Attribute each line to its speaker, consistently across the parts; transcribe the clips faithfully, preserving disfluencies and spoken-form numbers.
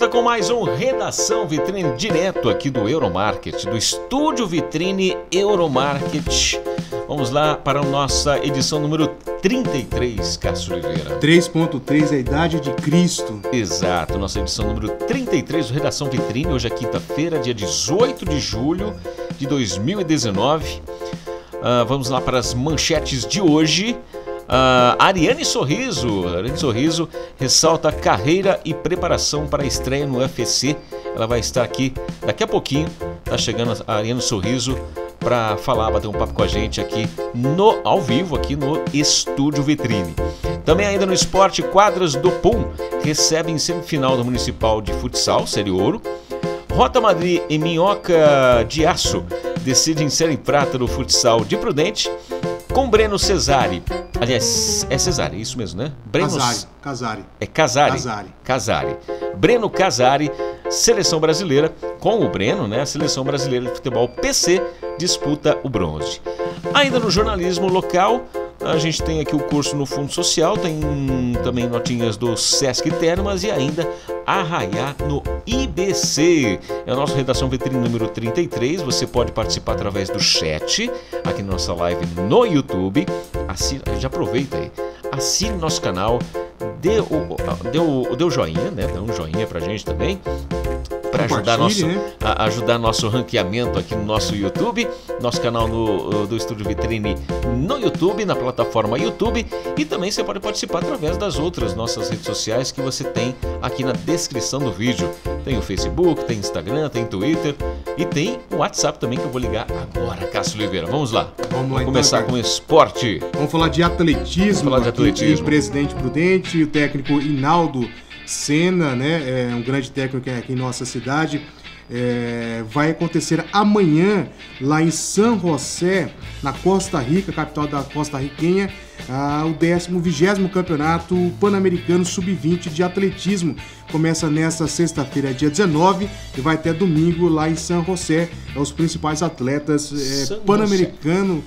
Speaker 1: volta com mais um Redação Vitrine direto aqui do Euromarket, do Estúdio Vitrine Euromarket. Vamos lá para a nossa edição número trinta e três, Cássio Oliveira.
Speaker 2: três ponto três, a idade de Cristo.
Speaker 1: Exato, nossa edição número trinta e três do Redação Vitrine. Hoje é quinta-feira, dia dezoito de julho de dois mil e dezenove. Uh, vamos lá para as manchetes de hoje. Uh, Ariane Sorriso, Ariane Sorriso ressalta a carreira e preparação para a estreia no U F C. Ela vai estar aqui daqui a pouquinho. Está chegando a Ariane Sorriso para falar, bater um papo com a gente aqui no, ao vivo, aqui no Estúdio Vitrine. Também ainda no esporte, quadras do Pum recebem semifinal do Municipal de Futsal, Série Ouro. Rota Madrid e Minhoca de Aço decidem ser em prata no futsal de Prudente. Com Breno Cesari, aliás, é Cesari, isso mesmo, né? Breno...
Speaker 2: Casari, Casari.
Speaker 1: É Casari?
Speaker 2: Casari.
Speaker 1: Casari. Breno Casari, seleção brasileira, com o Breno, né? A seleção brasileira de futebol P C disputa o bronze. Ainda no jornalismo local, a gente tem aqui o curso no Fundo Social, tem também notinhas do Sesc Termas e ainda Arraiá no I B C. É a nossa Redação Vitrine número trinta e três. Você pode participar através do chat aqui na nossa live no YouTube. Assina, já aproveita aí, assine nosso canal, dê o, dê o, dê o joinha, né? Dê um joinha pra gente também, para ajudar nosso,
Speaker 2: né?
Speaker 1: a, ajudar nosso ranqueamento aqui no nosso YouTube, nosso canal no, do Estúdio Vitrine no YouTube, na plataforma YouTube, e também você pode participar através das outras nossas redes sociais que você tem aqui na descrição do vídeo. Tem o Facebook, tem Instagram, tem Twitter e tem o WhatsApp também que eu vou ligar agora, Cássio Oliveira. Vamos lá.
Speaker 2: Vamos lá,
Speaker 1: começar
Speaker 2: então,
Speaker 1: com esporte.
Speaker 2: Vamos falar de atletismo.
Speaker 1: Vamos falar de atletismo.
Speaker 2: Aqui, Presidente Prudente, o técnico Hinaldo Senna, né, é um grande técnico aqui em nossa cidade. É, vai acontecer amanhã lá em San José, na Costa Rica, capital da Costa Riquenha, ah, o décimo vigésimo Campeonato Pan-Americano sub vinte de atletismo. Começa nesta sexta-feira, dia dezenove, e vai até domingo lá em San José. É os principais atletas é, pan-americanos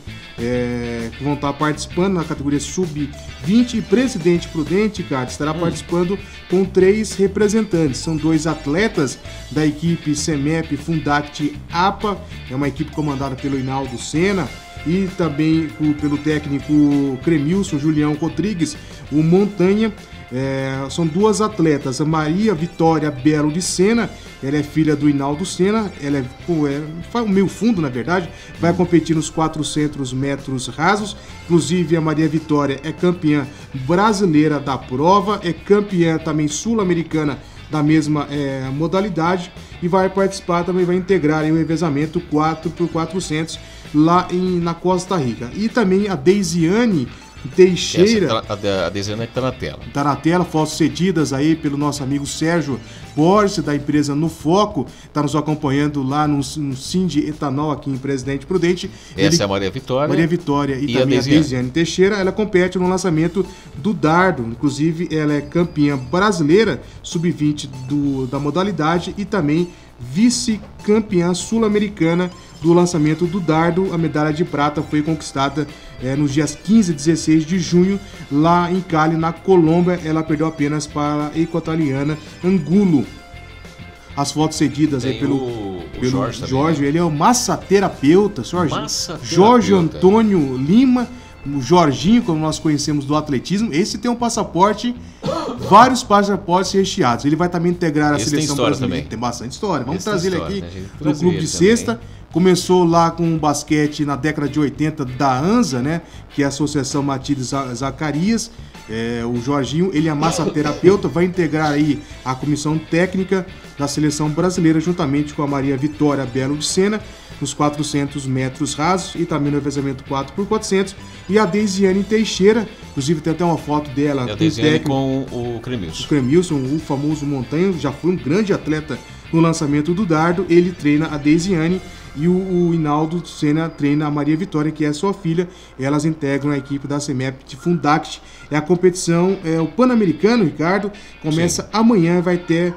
Speaker 2: é, que vão estar participando na categoria sub vinte. E Presidente Prudente, cara, estará hum. participando com três representantes. São dois atletas da equipe CEMEP Fundact APA, é uma equipe comandada pelo Hinaldo Senna, e também pelo técnico Cremilson Julião Rodrigues, o Montanha. É, são duas atletas, a Maria Vitória Belo de Senna, ela é filha do Hinaldo Senna, ela é, é faz o meio fundo, na verdade, vai competir nos quatrocentos metros rasos. Inclusive a Maria Vitória é campeã brasileira da prova, é campeã também sul-americana da mesma é, modalidade, e vai participar, também vai integrar aí o revezamento quatro por quatrocentos lá em, na Costa Rica. E também a Deisiane Teixeira.
Speaker 1: Essa, a Deisiane que tá na tela.
Speaker 2: Tá na tela, fotos cedidas aí pelo nosso amigo Sérgio Borges, da empresa No Foco, tá nos acompanhando lá no, no Cindy Etanol aqui em Presidente Prudente.
Speaker 1: Essa
Speaker 2: Ele,
Speaker 1: é a Maria Vitória.
Speaker 2: Maria Vitória e,
Speaker 1: e
Speaker 2: também
Speaker 1: a
Speaker 2: a Deisiane Teixeira. Ela compete no lançamento do dardo, inclusive ela é campeã brasileira sub vinte do, da modalidade e também vice-campeã sul-americana do lançamento do dardo. A medalha de prata foi conquistada é, nos dias quinze e dezesseis de junho, lá em Cali, na Colômbia. Ela perdeu apenas para a equatoriana Angulo. As fotos cedidas aí pelo,
Speaker 1: o, o
Speaker 2: pelo
Speaker 1: Jorge,
Speaker 2: Jorge, ele é o massaterapeuta, Jorge,
Speaker 1: massaterapeuta.
Speaker 2: Jorge Antônio Lima, o Jorginho, como nós conhecemos do atletismo. Esse tem um passaporte, vários passaportes recheados. Ele vai também integrar a
Speaker 1: Esse
Speaker 2: seleção
Speaker 1: tem
Speaker 2: brasileira.
Speaker 1: também.
Speaker 2: Tem bastante história. Vamos
Speaker 1: Esse
Speaker 2: trazer ele
Speaker 1: história,
Speaker 2: aqui
Speaker 1: né?
Speaker 2: no clube de sexta. Começou lá com basquete na década de oitenta da ANSA, né, que é a Associação Matilde Zacarias. É, o Jorginho, ele é massaterapeuta, vai integrar aí a comissão técnica da seleção brasileira juntamente com a Maria Vitória Belo de Senna nos quatrocentos metros rasos e também no revezamento quatro por quatrocentos. E a Deisiane Teixeira, inclusive tem até uma foto dela
Speaker 1: e a
Speaker 2: com,
Speaker 1: Deisiane
Speaker 2: técnico,
Speaker 1: com o Cremilson.
Speaker 2: O Cremilson, o famoso Montanha, já foi um grande atleta no lançamento do dardo. Ele treina a Deisiane e o, o Hinaldo Senna treina a Maria Vitória, que é sua filha. Elas integram a equipe da CEMEP de Fundact. É a competição, é o Pan-Americano, Ricardo, começa Sim. amanhã e vai ter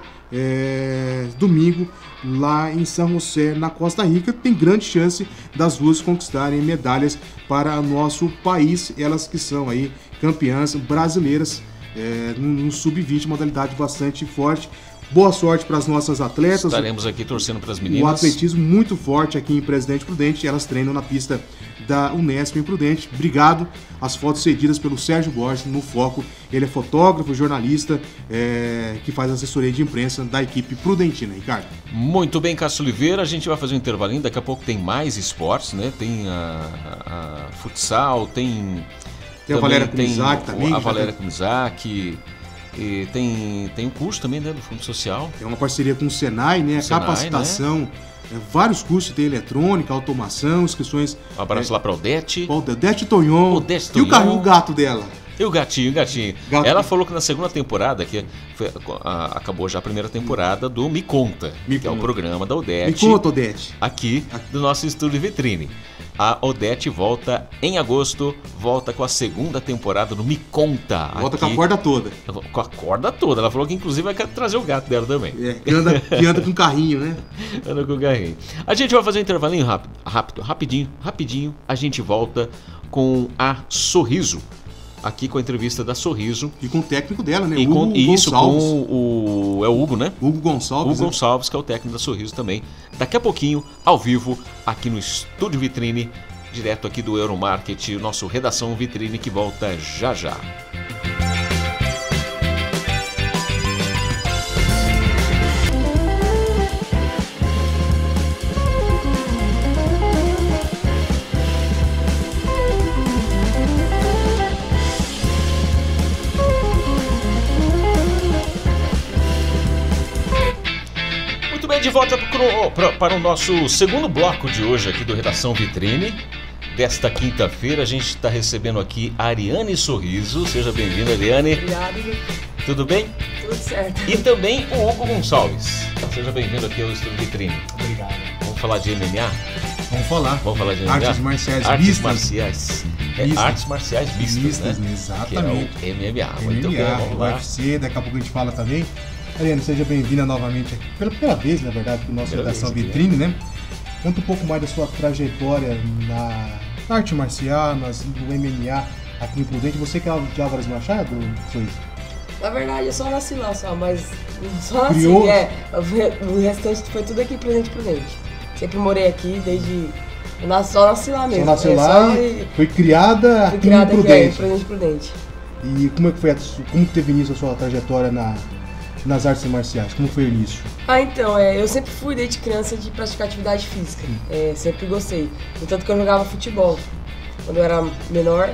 Speaker 2: é, domingo lá em San José, na Costa Rica. Tem grande chance das duas conquistarem medalhas para o nosso país, elas que são aí campeãs brasileiras é, no, no sub vinte, modalidade bastante forte. Boa sorte para as nossas atletas.
Speaker 1: Estaremos aqui torcendo para as meninas.
Speaker 2: O atletismo muito forte aqui em Presidente Prudente. Elas treinam na pista da Unesp em Prudente. Obrigado. As fotos cedidas pelo Sérgio Borges no Foco. Ele é fotógrafo, jornalista, é, que faz assessoria de imprensa da equipe prudentina. Ricardo.
Speaker 1: Muito bem, Cássio Oliveira. A gente vai fazer um intervalinho. Daqui a pouco tem mais esportes, né? Tem a, a, a futsal, tem...
Speaker 2: Tem a Valéria Kumizak também.
Speaker 1: A Valéria Kumizak. E tem, tem um curso também, né, do Fundo Social.
Speaker 2: Tem uma parceria com o Senai, né?
Speaker 1: O Senai,
Speaker 2: capacitação, né? É, vários cursos de eletrônica, automação, inscrições.
Speaker 1: Um abraço é, lá para o Odete.
Speaker 2: O Odete Tonhon.
Speaker 1: Odete
Speaker 2: Tonhon. E o, carro, o gato dela.
Speaker 1: E o gatinho, o gatinho.
Speaker 2: Gato.
Speaker 1: Ela falou que na segunda temporada, que foi, a, acabou já a primeira temporada do Me Conta,
Speaker 2: Me
Speaker 1: que
Speaker 2: conta.
Speaker 1: é o programa da Odete.
Speaker 2: Me conta, Odete.
Speaker 1: Aqui, aqui do nosso estúdio Vitrine. A Odete volta em agosto, volta com a segunda temporada do Me Conta.
Speaker 2: Volta
Speaker 1: aqui,
Speaker 2: com a corda toda.
Speaker 1: Com a corda toda. Ela falou que inclusive vai trazer o gato dela também.
Speaker 2: É, que anda, que anda com carrinho, né?
Speaker 1: Anda com carrinho. A gente vai fazer um intervalinho rápido, rápido, rapidinho, rapidinho. A gente volta com a Sorriso. Aqui com a entrevista da Sorriso.
Speaker 2: E com o técnico dela, né?
Speaker 1: E
Speaker 2: Hugo
Speaker 1: com, isso,
Speaker 2: Gonçalves.
Speaker 1: com o... É o Hugo, né?
Speaker 2: Hugo Gonçalves.
Speaker 1: Hugo Gonçalves, que é o técnico da Sorriso também. Daqui a pouquinho, ao vivo, aqui no Estúdio Vitrine, direto aqui do Euromarket, o nosso Redação Vitrine, que volta já já. De volta pro, para o nosso segundo bloco de hoje aqui do Redação Vitrine. Desta quinta-feira a gente está recebendo aqui a Ariane Sorriso. Seja bem-vinda, Ariane.
Speaker 3: Obrigada.
Speaker 1: Tudo bem?
Speaker 3: Tudo certo.
Speaker 1: E também o Hugo Gonçalves. Seja bem-vindo aqui ao Estúdio Vitrine.
Speaker 4: Obrigado.
Speaker 1: Vamos falar de M M A?
Speaker 2: Vamos falar.
Speaker 1: Vamos falar de M M A?
Speaker 2: Artes marciais
Speaker 1: Artes
Speaker 2: mistas.
Speaker 1: marciais. É,
Speaker 2: Mistas.
Speaker 1: artes marciais mistas,
Speaker 2: Mistas,
Speaker 1: né?
Speaker 2: exatamente.
Speaker 1: Que é o M M A. Muito
Speaker 2: M M A,
Speaker 1: bem, vamos
Speaker 2: U
Speaker 1: lá.
Speaker 2: F C, daqui a pouco a gente fala também. Ariane, seja bem-vinda novamente aqui, pela primeira vez, na verdade, para o nosso
Speaker 1: Primeira
Speaker 2: Redação
Speaker 1: vez,
Speaker 2: Vitrine, né? Conta um pouco mais da sua trajetória na arte marcial, nas, no M M A aqui em Prudente. Você que é de Álvares Machado, foi?
Speaker 3: Na verdade, eu só nasci lá, só, mas só nasci,
Speaker 2: Criou?
Speaker 3: é. O restante foi tudo aqui Prudente Prudente. Sempre morei aqui desde... Eu nasci, só nasci lá mesmo.
Speaker 2: Só nasceu
Speaker 3: é,
Speaker 2: lá
Speaker 3: só
Speaker 2: e foi criada
Speaker 3: fui
Speaker 2: aqui
Speaker 3: criada
Speaker 2: em
Speaker 3: aqui,
Speaker 2: Prudente.
Speaker 3: é, Prudente Prudente.
Speaker 2: E como é que foi, a, como que teve início a sua trajetória na, nas artes marciais? Como foi o início?
Speaker 3: Ah, então, é, eu sempre fui desde criança de praticar atividade física. É, sempre gostei. Tanto que eu jogava futebol quando eu era menor.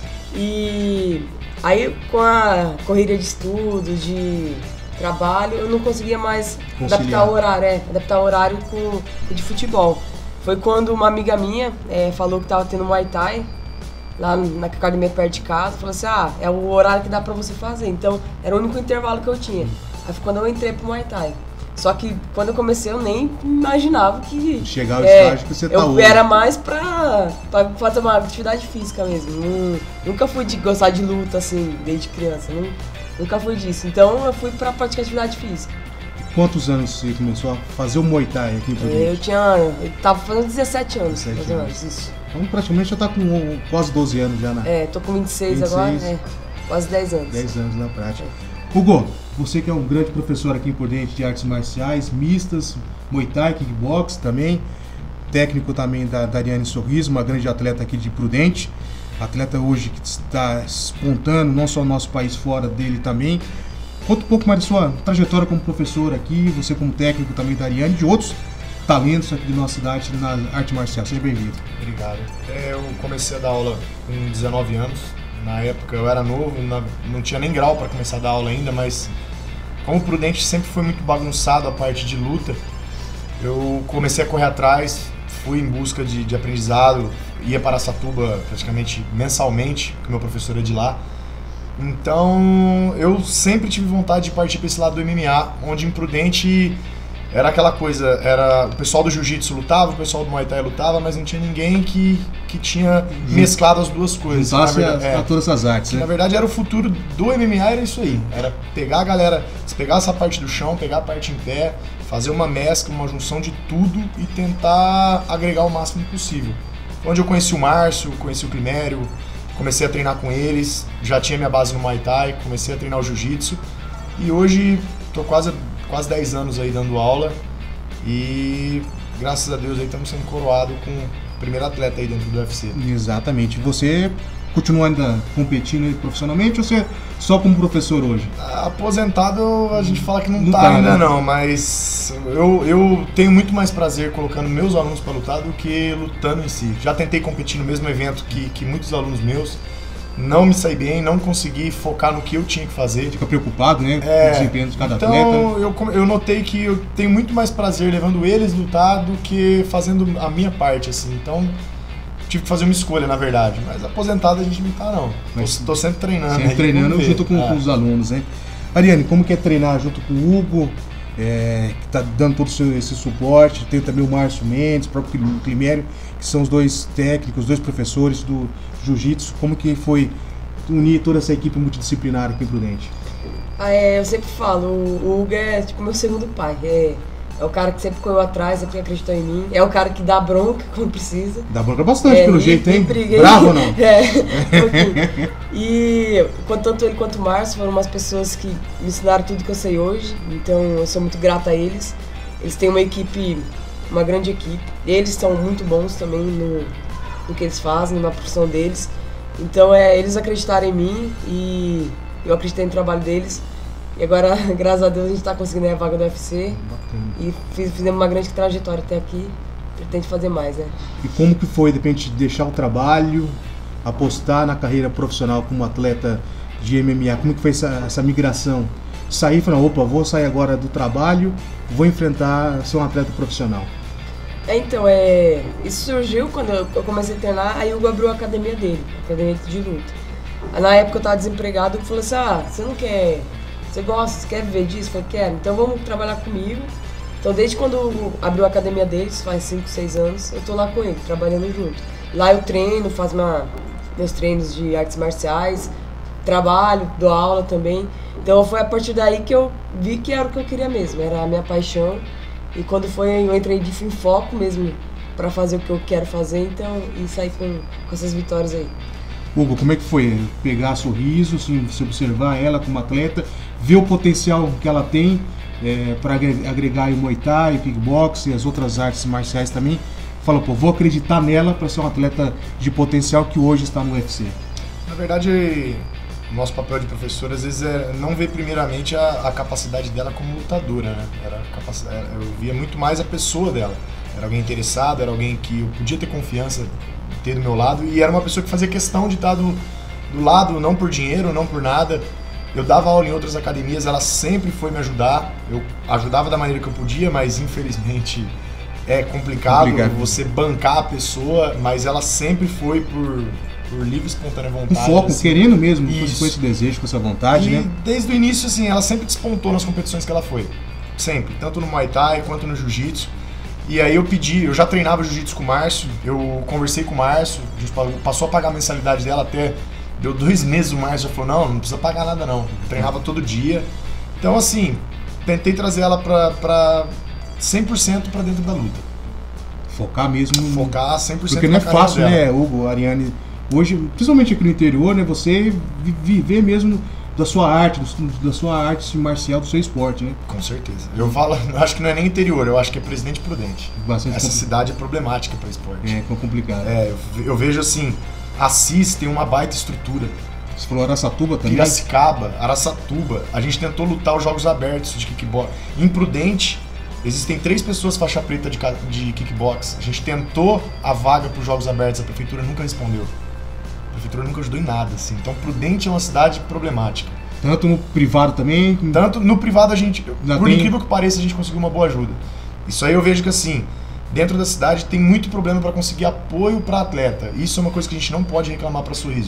Speaker 3: E aí, com a corrida de estudo, de trabalho, eu não conseguia mais
Speaker 2: Conciliar.
Speaker 3: adaptar o horário, é, adaptar o horário com o de futebol. Foi quando uma amiga minha é, falou que estava tendo Muay Thai lá na academia perto de casa. Falou assim, ah, é o horário que dá pra você fazer. Então, era o único intervalo que eu tinha. Aí foi quando eu entrei pro Muay Thai. Só que quando eu comecei, eu nem imaginava que...
Speaker 2: Chegar ao
Speaker 3: é,
Speaker 2: estágio que você tá
Speaker 3: eu
Speaker 2: hoje.
Speaker 3: era mais pra, pra fazer uma atividade física mesmo. Não- nunca fui de gostar de luta, assim, desde criança. Não- nunca fui disso. Então, eu fui pra praticar atividade física.
Speaker 2: Quantos anos você começou a fazer o Muay Thai aqui em Prudente?
Speaker 3: Eu tinha... Eu tava fazendo dezessete anos,
Speaker 2: dezessete
Speaker 3: mais ou
Speaker 2: anos.
Speaker 3: menos, isso.
Speaker 2: Então praticamente já tá com um, quase doze anos já, né?
Speaker 3: É, tô com vinte e seis,
Speaker 2: vinte e
Speaker 3: agora,
Speaker 2: seis.
Speaker 3: é, quase dez anos.
Speaker 2: dez anos na prática. Hugo, você que é um grande professor aqui em Prudente de artes marciais, mistas, Muay Thai, Kickbox também, técnico também da, da Ariane Sorriso, uma grande atleta aqui de Prudente, atleta hoje que está espontando, não só no nosso país, fora dele também. Conta um pouco mais da sua trajetória como professor aqui, você como técnico também da Ariane e de outros talentos aqui de nossa cidade na arte marcial. Seja bem-vindo.
Speaker 4: Obrigado. É, eu comecei a dar aula com dezenove anos. Na época eu era novo, na- não tinha nem grau para começar a dar aula ainda, mas como o Prudente sempre foi muito bagunçado a parte de luta, eu comecei a correr atrás, fui em busca de, de aprendizado, ia para Araçatuba praticamente mensalmente, porque meu professor é de lá. Então eu sempre tive vontade de partir para esse lado do M M A, onde em Prudente era aquela coisa, era o pessoal do jiu-jitsu lutava, o pessoal do Muay Thai lutava, mas não tinha ninguém que, que tinha mesclado as duas coisas. Na
Speaker 2: Juntasse
Speaker 4: verdade,
Speaker 2: a,
Speaker 4: é.
Speaker 2: a todas essas artes,
Speaker 4: Que,
Speaker 2: né?
Speaker 4: na verdade era o futuro do M M A, era isso aí. Era pegar a galera, pegar essa parte do chão, pegar a parte em pé, fazer uma mescla, uma junção de tudo e tentar agregar o máximo possível. Onde eu conheci o Márcio, conheci o Climério, comecei a treinar com eles, já tinha minha base no Muay Thai, comecei a treinar o Jiu-Jitsu e hoje tô quase, quase dez anos aí dando aula e graças a Deus aí estamos sendo coroados com o primeiro atleta aí dentro do U F C.
Speaker 2: Exatamente. Você continua ainda competindo profissionalmente ou você é só como professor hoje?
Speaker 4: Aposentado a gente fala que não,
Speaker 2: não
Speaker 4: tá,
Speaker 2: tá
Speaker 4: ainda
Speaker 2: né?
Speaker 4: não, mas eu, eu tenho muito mais prazer colocando meus alunos para lutar do que lutando em si. Já tentei competir no mesmo evento que, que muitos alunos meus, não me saí bem, não consegui focar no que eu tinha que fazer.
Speaker 2: Fica preocupado, né? Com
Speaker 4: É,
Speaker 2: o desempenho de cada
Speaker 4: então,
Speaker 2: atleta.
Speaker 4: Então eu, eu notei que eu tenho muito mais prazer levando eles a lutar do que fazendo a minha parte, assim. Então tive que fazer uma escolha, na verdade. Mas aposentado a gente não tá, não.
Speaker 2: Mas,
Speaker 4: tô, tô sempre treinando.
Speaker 2: Sempre
Speaker 4: aí,
Speaker 2: treinando junto com,
Speaker 4: é.
Speaker 2: com os alunos, né? Ariane, como que é treinar junto com o Hugo, é, que tá dando todo esse suporte? Tem também o Márcio Mendes, o próprio Climério, que são os dois técnicos, os dois professores do Jiu-Jitsu. Como que foi unir toda essa equipe multidisciplinar aqui em Prudente?
Speaker 3: Ah, é, eu sempre falo, o Hugo é tipo meu segundo pai. É, é o cara que sempre correu atrás, sempre acreditou em mim. É o cara que dá bronca quando precisa.
Speaker 2: Dá bronca bastante,
Speaker 3: é,
Speaker 2: pelo
Speaker 3: e,
Speaker 2: jeito, hein?
Speaker 3: Briguei.
Speaker 2: Bravo ou não?
Speaker 3: É, um pouquinho. E tanto ele quanto o Márcio foram umas pessoas que me ensinaram tudo que eu sei hoje. Então eu sou muito grata a eles. Eles têm uma equipe, uma grande equipe. Eles são muito bons também no, no que eles fazem, na profissão deles. Então é eles acreditarem em mim e eu acreditei no trabalho deles. E agora, graças a Deus, a gente está conseguindo a vaga do U F C. Bacana. E fiz, fizemos uma grande trajetória até aqui. Pretende fazer mais, né?
Speaker 2: E como que foi, de repente, deixar o trabalho, apostar na carreira profissional como atleta de M M A? Como que foi essa, essa migração? Sair e falar, opa, vou sair agora do trabalho, vou enfrentar, ser um atleta profissional.
Speaker 3: É, então, é, isso surgiu quando eu comecei a treinar, aí o Hugo abriu a academia dele, a academia de luta. Aí, na época eu estava desempregado, ele falou assim, ah, você não quer, você gosta, você quer viver disso? Eu falei, quero, então vamos trabalhar comigo. Então desde quando abriu a academia deles, faz cinco, seis anos, eu tô lá com ele, trabalhando junto. Lá eu treino, faço minha, meus treinos de artes marciais, trabalho, dou aula também. Então foi a partir daí que eu vi que era o que eu queria mesmo, era a minha paixão. E quando foi, eu entrei de em foco mesmo para fazer o que eu quero fazer, então, e sair com, com essas vitórias aí.
Speaker 2: Hugo, como é que foi pegar Sorriso, assim, você observar ela como atleta, ver o potencial que ela tem é, para agregar o Muay Thai, o kickbox e as outras artes marciais também? Fala, pô, vou acreditar nela para ser um atleta de potencial que hoje está no U F C.
Speaker 4: Na verdade, o nosso papel de professor às vezes é não ver primeiramente a, a capacidade dela como lutadora, né? Era capac... Eu via muito mais a pessoa dela. Era alguém interessado, era alguém que eu podia ter confiança, ter do meu lado, e era uma pessoa que fazia questão de estar do, do lado, não por dinheiro, não por nada. Eu dava aula em outras academias, ela sempre foi me ajudar. Eu ajudava da maneira que eu podia, mas infelizmente é complicado, complicado. Você bancar a pessoa, mas ela sempre foi por... por livre e espontânea vontade.
Speaker 2: Um foco,
Speaker 4: assim,
Speaker 2: querendo mesmo,
Speaker 4: isso.
Speaker 2: com esse desejo, com essa vontade,
Speaker 4: e
Speaker 2: né?
Speaker 4: Desde o início, assim, ela sempre despontou nas competições que ela foi. Sempre. Tanto no Muay Thai quanto no Jiu-Jitsu. E aí eu pedi, eu já treinava Jiu-Jitsu com o Márcio, eu conversei com o Márcio, a gente passou a pagar a mensalidade dela até... Deu dois meses, o Márcio falou, não, não precisa pagar nada não. Eu treinava todo dia. Então, assim, tentei trazer ela pra, pra cem por cento pra dentro da luta.
Speaker 2: Focar mesmo.
Speaker 4: Focar cem por cento.
Speaker 2: Porque não é fácil, dela. Né, Hugo, Ariane? Hoje, principalmente aqui no interior, né, você viver mesmo da sua arte, da sua arte marcial, do seu esporte, né?
Speaker 4: Com certeza. Eu falo, eu acho que não é nem interior, eu acho que é Presidente Prudente.
Speaker 2: Bastante
Speaker 4: Essa
Speaker 2: compl...
Speaker 4: cidade é problemática para esporte.
Speaker 2: É, complicado.
Speaker 4: É, eu, eu vejo assim, Assis tem uma baita estrutura.
Speaker 2: Você falou Araçatuba também?
Speaker 4: Piracicaba, Araçatuba. A gente tentou lutar os jogos abertos de kickbox. Em Prudente, existem três pessoas faixa preta de, de kickbox. A gente tentou a vaga para os jogos abertos, a prefeitura nunca respondeu. A prefeitura nunca ajudou em nada, assim. Então Prudente é uma cidade problemática.
Speaker 2: Tanto no privado também?
Speaker 4: Tanto no privado a gente,
Speaker 2: Já
Speaker 4: por
Speaker 2: tem...
Speaker 4: incrível que pareça, a gente conseguiu uma boa ajuda. Isso aí eu vejo que assim, dentro da cidade tem muito problema para conseguir apoio para atleta. Isso é uma coisa que a gente não pode reclamar para Sorriso.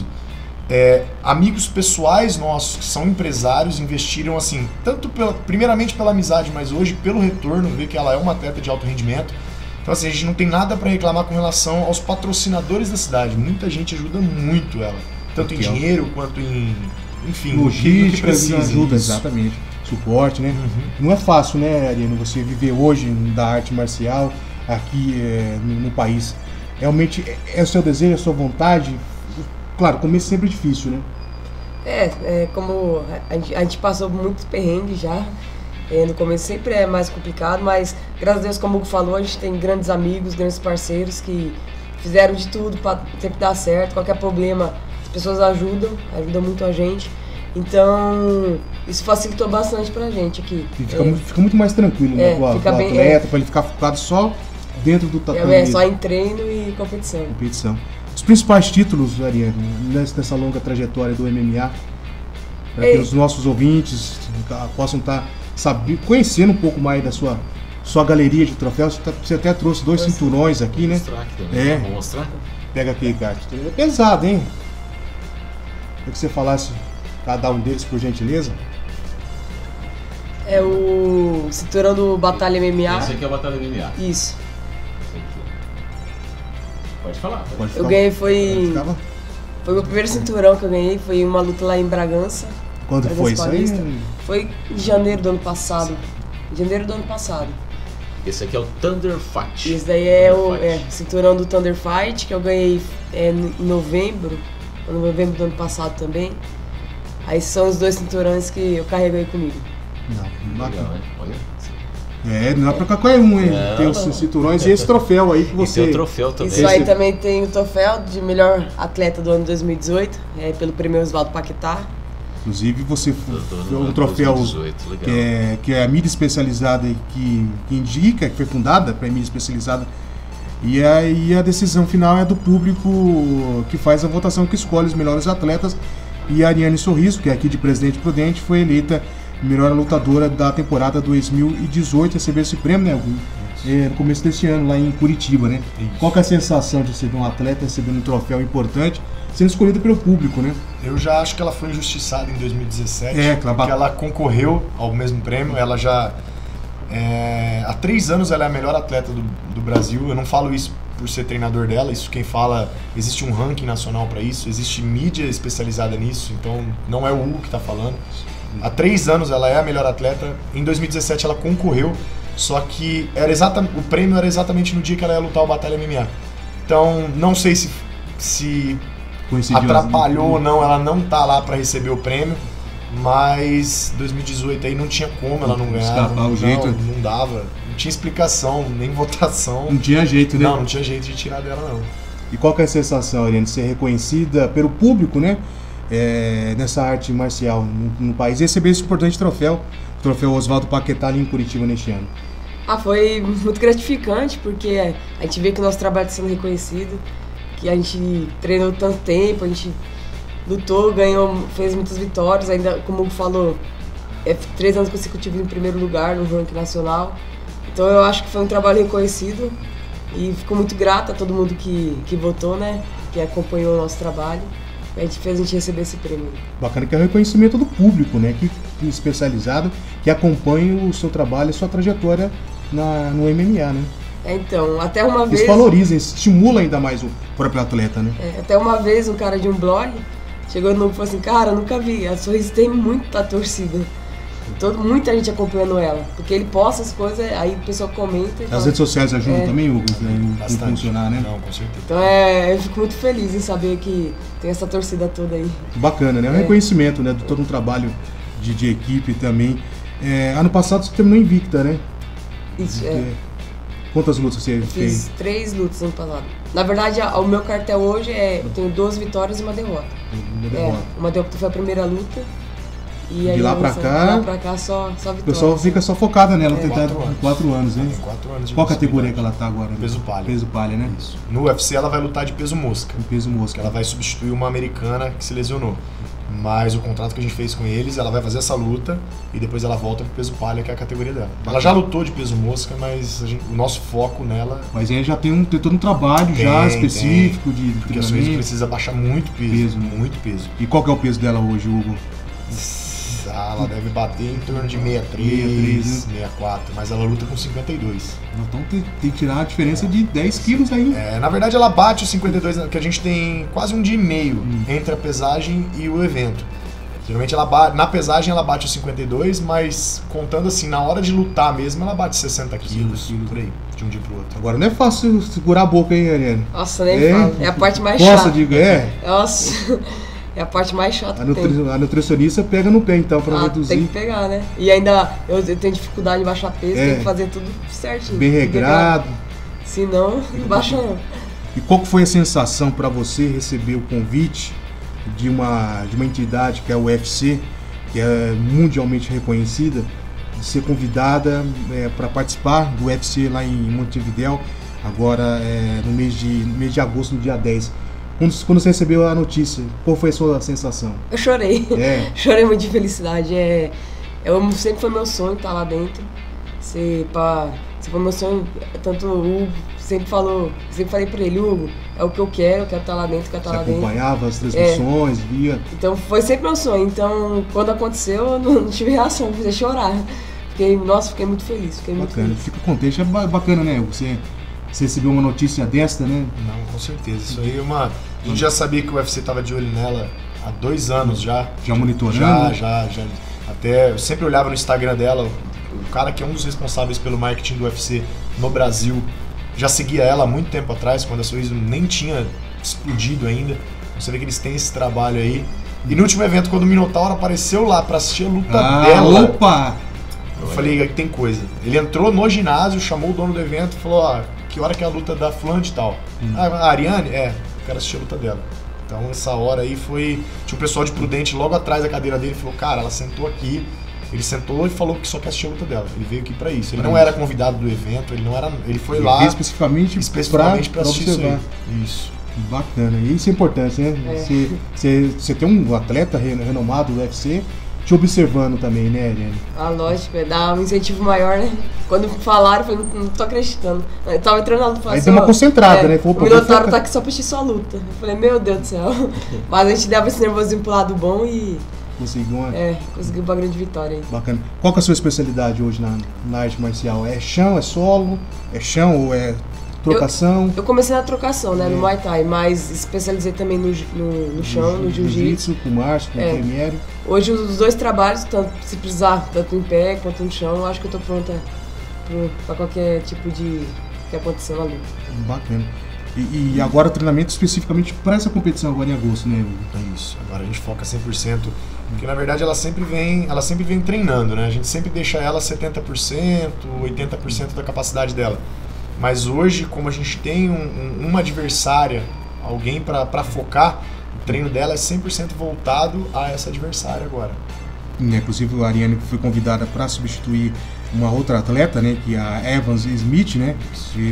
Speaker 4: É, amigos pessoais nossos que são empresários investiram assim, tanto pela, primeiramente pela amizade, mas hoje pelo retorno, ver que ela é uma atleta de alto rendimento. Então assim, a gente não tem nada para reclamar com relação aos patrocinadores da cidade. Muita gente ajuda muito ela, tanto em dinheiro quanto em, enfim,
Speaker 2: logística,
Speaker 4: que precisa,
Speaker 2: ajuda,
Speaker 4: isso.
Speaker 2: Exatamente, suporte, né?
Speaker 4: Uhum.
Speaker 2: Não é fácil, né, Ariane, você viver hoje da arte marcial aqui é, no, no país. Realmente é o seu desejo, é a sua vontade. Claro, começo sempre é difícil, né?
Speaker 3: É, é como a gente, a gente passou muitos perrengues já. É, no começo sempre é mais complicado, mas graças a Deus, como o Hugo falou, a gente tem grandes amigos, grandes parceiros que fizeram de tudo para sempre dar certo. Qualquer problema, as pessoas ajudam, ajudam muito a gente. Então, isso facilitou bastante pra gente aqui.
Speaker 2: E fica,
Speaker 3: é,
Speaker 2: muito, fica muito mais tranquilo, né?
Speaker 3: É,
Speaker 2: Pro,
Speaker 3: fica
Speaker 2: pro
Speaker 3: bem,
Speaker 2: atleta,
Speaker 3: é.
Speaker 2: pra ele ficar focado só dentro do tatame.
Speaker 3: É, é só em treino e competição.
Speaker 2: competição. Os principais títulos, Ariane, nessa longa trajetória do M M A, para que
Speaker 3: Ei.
Speaker 2: os nossos ouvintes possam estar sabendo, conhecendo um pouco mais da sua, sua galeria de troféus. Você, tá, você até trouxe dois
Speaker 3: Trouxe.
Speaker 2: cinturões aqui, né?
Speaker 1: Mostrar aqui também.
Speaker 2: É.
Speaker 1: Vamos mostrar?
Speaker 2: Pega aqui, cara. É pesado, hein? Queria que você falasse cada um deles, por gentileza.
Speaker 3: É o cinturão do Batalha M M A.
Speaker 1: Esse aqui é o Batalha M M A.
Speaker 3: Isso.
Speaker 1: Esse aqui. Pode falar. Pode.
Speaker 2: Pode
Speaker 3: Eu
Speaker 2: falar.
Speaker 3: ganhei, foi.
Speaker 2: Ficava?
Speaker 3: Foi o meu primeiro cinturão que eu ganhei, foi uma luta lá em Bragança.
Speaker 2: Quando
Speaker 3: Bragança
Speaker 2: foi isso aí?
Speaker 3: Paulista. Foi em janeiro do ano passado. Em janeiro do ano passado.
Speaker 1: Esse aqui é o Thunder Fight.
Speaker 3: Esse daí é o
Speaker 1: Thunder
Speaker 3: é,
Speaker 1: Fight.
Speaker 3: cinturão do Thunder Fight, que eu ganhei é, em novembro, em novembro do ano passado também. Aí são os dois cinturões que eu carrego aí comigo.
Speaker 2: Não,
Speaker 1: Legal,
Speaker 2: bacana.
Speaker 1: né? Olha.
Speaker 2: É, não é pra qualquer um, hein?
Speaker 1: Não,
Speaker 2: Tem os
Speaker 1: não.
Speaker 2: cinturões e esse troféu aí que
Speaker 1: E
Speaker 2: você...
Speaker 1: tem o troféu também.
Speaker 3: Isso aí
Speaker 2: Esse-
Speaker 3: também tem o troféu de melhor atleta do ano dois mil e dezoito, é, pelo prêmio Oswaldo Paquetá.
Speaker 2: Inclusive você
Speaker 1: Do- do-
Speaker 2: foi
Speaker 1: do
Speaker 2: um
Speaker 1: ano
Speaker 2: troféu
Speaker 1: dois mil e dezoito, legal.
Speaker 2: que é, que é a mídia especializada e que, que indica, que foi fundada para a mídia especializada. E aí a decisão final é do público que faz a votação, que escolhe os melhores atletas. E a Ariane Sorriso, que é aqui de Presidente Prudente, foi eleita melhor lutadora da temporada dois mil e dezoito, recebeu esse prêmio, né, Hugo? É, no começo deste ano, lá em Curitiba, né?
Speaker 4: Isso.
Speaker 2: Qual que é a sensação de ser um atleta recebendo um troféu importante, sendo escolhido pelo público, né?
Speaker 4: Eu já acho que ela foi injustiçada em dois mil e dezessete,
Speaker 2: É, claro.
Speaker 4: porque ela concorreu ao mesmo prêmio, ela já... é, há três anos ela é a melhor atleta do, do Brasil, eu não falo isso por ser treinador dela, isso quem fala, existe um ranking nacional para isso, existe mídia especializada nisso, então não é o Hugo que está falando. Há três anos ela é a melhor atleta, em dois mil e dezessete ela concorreu, só que era exatamente, o prêmio era exatamente no dia que ela ia lutar o Batalha M M A. Então, não sei se, se
Speaker 2: Coincidiu,
Speaker 4: atrapalhou ou não, ela não tá lá para receber o prêmio, mas dois mil e dezoito aí não tinha como ela não ganhar.
Speaker 2: Escapar o
Speaker 4: não,
Speaker 2: jeito.
Speaker 4: Não dava, não tinha explicação, nem votação.
Speaker 2: Não tinha jeito, né?
Speaker 4: Não, não tinha jeito de tirar dela não.
Speaker 2: E qual que é a sensação, Ariane, de ser reconhecida pelo público, né? É, nessa arte marcial no, no país, e receber esse importante troféu, o troféu Oswaldo Paquetá ali em Curitiba neste ano.
Speaker 3: Ah, foi muito gratificante, porque a gente vê que o nosso trabalho está sendo reconhecido, que a gente treinou tanto tempo, a gente lutou, ganhou, fez muitas vitórias, ainda, como o Hugo falou, é três anos consecutivos em primeiro lugar no ranking nacional. Então eu acho que foi um trabalho reconhecido e fico muito grata a todo mundo que, que votou, né, que acompanhou o nosso trabalho. A gente fez a gente receber esse prêmio.
Speaker 2: Bacana que é o reconhecimento do público, né? Que, que especializado, que acompanha o seu trabalho e sua trajetória na, no M M A, né?
Speaker 3: É, então, até uma
Speaker 2: Eles
Speaker 3: vez...
Speaker 2: valorizam, estimula ainda mais o próprio atleta, né?
Speaker 3: É, até uma vez um cara de um blog chegou no e falou assim, cara, eu nunca vi, a Sorriso tem muita torcida. Todo, muita gente acompanhando ela, porque ele posta as coisas, aí o pessoal comenta e
Speaker 2: As
Speaker 3: fala.
Speaker 2: redes sociais ajudam
Speaker 3: É.
Speaker 2: também, Hugo, né, a
Speaker 4: Bastante.
Speaker 2: funcionar, né?
Speaker 4: Não, com certeza.
Speaker 3: Então é, eu fico muito feliz em saber que tem essa torcida toda aí.
Speaker 2: Bacana, né? É um
Speaker 3: É.
Speaker 2: reconhecimento, né? De todo um trabalho de, de equipe também. É, ano passado você terminou invicta, né?
Speaker 3: Isso,
Speaker 2: É.
Speaker 3: é.
Speaker 2: Quantas lutas você
Speaker 3: Fiz
Speaker 2: fez?
Speaker 3: três lutas ano passado. Na verdade, a- o meu cartel hoje é, eu tenho duas vitórias e uma derrota.
Speaker 2: Uma
Speaker 3: É,
Speaker 2: derrota.
Speaker 3: uma derrota foi a primeira luta. E
Speaker 2: De
Speaker 3: aí
Speaker 2: lá
Speaker 3: eu-
Speaker 2: pra
Speaker 3: de
Speaker 2: cá,
Speaker 3: lá pra cá só, só
Speaker 2: O
Speaker 3: vitória.
Speaker 2: pessoal fica só focada nela,
Speaker 3: É.
Speaker 2: tentar
Speaker 4: Quatro anos.
Speaker 2: quatro anos, hein?
Speaker 4: Tem quatro anos de
Speaker 2: Qual categoria
Speaker 4: possibilidade.
Speaker 2: que ela tá agora?
Speaker 4: Peso palha.
Speaker 2: Peso palha, né?
Speaker 4: Isso. No U F C ela vai lutar de peso mosca.
Speaker 2: O peso mosca.
Speaker 4: Ela vai substituir uma americana que se lesionou. Mas o contrato que a gente fez com eles, ela vai fazer essa luta e depois ela volta pro peso palha, que é a categoria dela. Ela já lutou de peso mosca, mas a gente- o nosso foco nela...
Speaker 2: Mas aí já tem, um, tem todo um trabalho
Speaker 4: Tem,
Speaker 2: já
Speaker 4: tem.
Speaker 2: específico de, de
Speaker 4: Porque a Suíça
Speaker 2: treinamento.
Speaker 4: precisa baixar muito peso,
Speaker 2: Peso, né?
Speaker 4: muito peso.
Speaker 2: E qual que é o peso dela hoje, Hugo?
Speaker 4: Ah, ela deve bater em torno de sessenta e três,
Speaker 2: sessenta e três, né?
Speaker 4: sessenta e quatro, mas ela luta com cinquenta e dois.
Speaker 2: Então tem, tem que tirar a diferença de dez quilos aí.
Speaker 4: É, na verdade ela bate os cinquenta e dois, que a gente tem quase um dia e meio
Speaker 2: Hum.
Speaker 4: entre a pesagem e o evento. Geralmente ela bate, na pesagem ela bate os cinquenta e dois, mas contando assim, na hora de lutar mesmo, ela bate sessenta quilos,
Speaker 2: quilos.
Speaker 4: por aí, de um dia pro outro.
Speaker 2: Agora não é fácil segurar a boca, hein, Ariane?
Speaker 3: Nossa, nem
Speaker 2: É?
Speaker 3: falo. É a parte mais
Speaker 2: Gosta
Speaker 3: chata.
Speaker 2: de... É?
Speaker 3: Nossa, É a parte mais chata
Speaker 2: A,
Speaker 3: que
Speaker 2: nutri
Speaker 3: tem.
Speaker 2: a nutricionista pega no pé, então, pra
Speaker 3: Ah,
Speaker 2: reduzir.
Speaker 3: tem que pegar, né? E ainda eu, eu tenho dificuldade de baixar peso,
Speaker 2: É.
Speaker 3: tem que fazer tudo certinho.
Speaker 2: Bem regrado.
Speaker 3: Senão, não baixa não.
Speaker 2: E qual que foi a sensação para você receber o convite de uma, de uma entidade que é o U F C, que é mundialmente reconhecida, de ser convidada é, para participar do U F C lá em Montevidéu, agora é, no, mês de, no mês de agosto, no dia dez. Quando, quando você recebeu a notícia, qual foi a sua sensação?
Speaker 3: Eu chorei.
Speaker 2: É.
Speaker 3: Chorei muito de felicidade. É, eu, sempre foi meu sonho estar lá dentro. Se, pra, se foi meu sonho, tanto o Hugo sempre falou, sempre falei pra ele, Hugo, é o que eu quero, eu quero estar lá dentro, quero estar
Speaker 2: Você
Speaker 3: lá dentro.
Speaker 2: acompanhava as transmissões, é. via?
Speaker 3: Então foi sempre meu sonho. Então quando aconteceu, eu não, não tive reação, fiz chorar. Fiquei, nossa, fiquei muito feliz. Fiquei muito
Speaker 2: Bacana,
Speaker 3: feliz.
Speaker 2: fica contente, é bacana, né? Você, você recebeu uma notícia desta, né?
Speaker 4: Não, com certeza. Isso aí é uma. A gente já sabia que o U F C tava de olho nela há dois anos já.
Speaker 2: Já monitorando?
Speaker 4: Já, já, já. Até eu sempre olhava no Instagram dela, o cara que é um dos responsáveis pelo marketing do U F C no Brasil, já seguia ela há muito tempo atrás, quando a Sorriso nem tinha explodido ainda. Você vê que eles têm esse trabalho aí. E no último evento, quando o Minotauro apareceu lá pra assistir a luta
Speaker 2: Ah,
Speaker 4: dela,
Speaker 2: opa!
Speaker 4: eu falei, aqui tem coisa. Ele entrou no ginásio, chamou o dono do evento e falou, ó, que hora que é a luta da fulana e tal. Hum. Ah, a Ariane? É, eu quero assistir a luta dela. Então essa hora aí foi... Tinha um pessoal de Prudente logo atrás da cadeira dele e falou, cara, ela sentou aqui. Ele sentou e falou que só quer assistir a luta dela. Ele veio aqui pra isso. Ele
Speaker 2: pra
Speaker 4: não
Speaker 2: isso.
Speaker 4: era convidado do evento, ele não era. Ele foi
Speaker 2: Ele
Speaker 4: lá
Speaker 2: especificamente,
Speaker 4: especificamente pra,
Speaker 2: pra
Speaker 4: assistir
Speaker 2: observar.
Speaker 4: isso aí. Isso.
Speaker 2: Bacana. E isso é importante, né?
Speaker 3: É.
Speaker 2: Você, você, você tem um atleta renomado do U F C te observando também, né, Ariane?
Speaker 3: Ah, lógico, é dar um incentivo maior, né? Quando falaram, eu falei, não, não tô acreditando. Eu tava entrando na luta e falei
Speaker 2: Aí
Speaker 3: assim,
Speaker 2: deu uma
Speaker 3: ó,
Speaker 2: concentrada,
Speaker 3: é,
Speaker 2: né? Falou,
Speaker 3: o
Speaker 2: pô,
Speaker 3: Minotauro
Speaker 2: vou
Speaker 3: tá aqui só pra assistir sua luta. Eu falei, meu Deus do céu. Mas a gente dava esse nervosinho pro lado bom e
Speaker 2: conseguiu uma...
Speaker 3: é, conseguiu uma grande vitória aí.
Speaker 2: Bacana. Qual que é a sua especialidade hoje na, na arte marcial? É chão, é solo? É chão ou é trocação?
Speaker 3: Eu comecei na trocação, né,
Speaker 2: É.
Speaker 3: no Muay Thai, mas especializei também no, no, no chão, no jiu-jitsu.
Speaker 2: Com Márcio, com
Speaker 3: É.
Speaker 2: o Premiere.
Speaker 3: Hoje os dois trabalhos, tanto, se precisar, tanto em pé quanto no chão, eu acho que eu tô pronta pro, pra qualquer tipo de que acontecer na luta.
Speaker 2: Bacana. E, e agora o treinamento especificamente para essa competição agora em agosto, né?
Speaker 4: É isso. Agora a gente foca cem por cento, porque na verdade ela sempre vem, ela sempre vem treinando, né? A gente sempre deixa ela setenta por cento, oitenta por cento da capacidade dela. Mas hoje, como a gente tem um, um, uma adversária, alguém para focar, o treino dela é cem por cento voltado a essa adversária agora.
Speaker 2: Inclusive a Ariane foi convidada para substituir uma outra atleta, né, que é a Evans Smith, né, que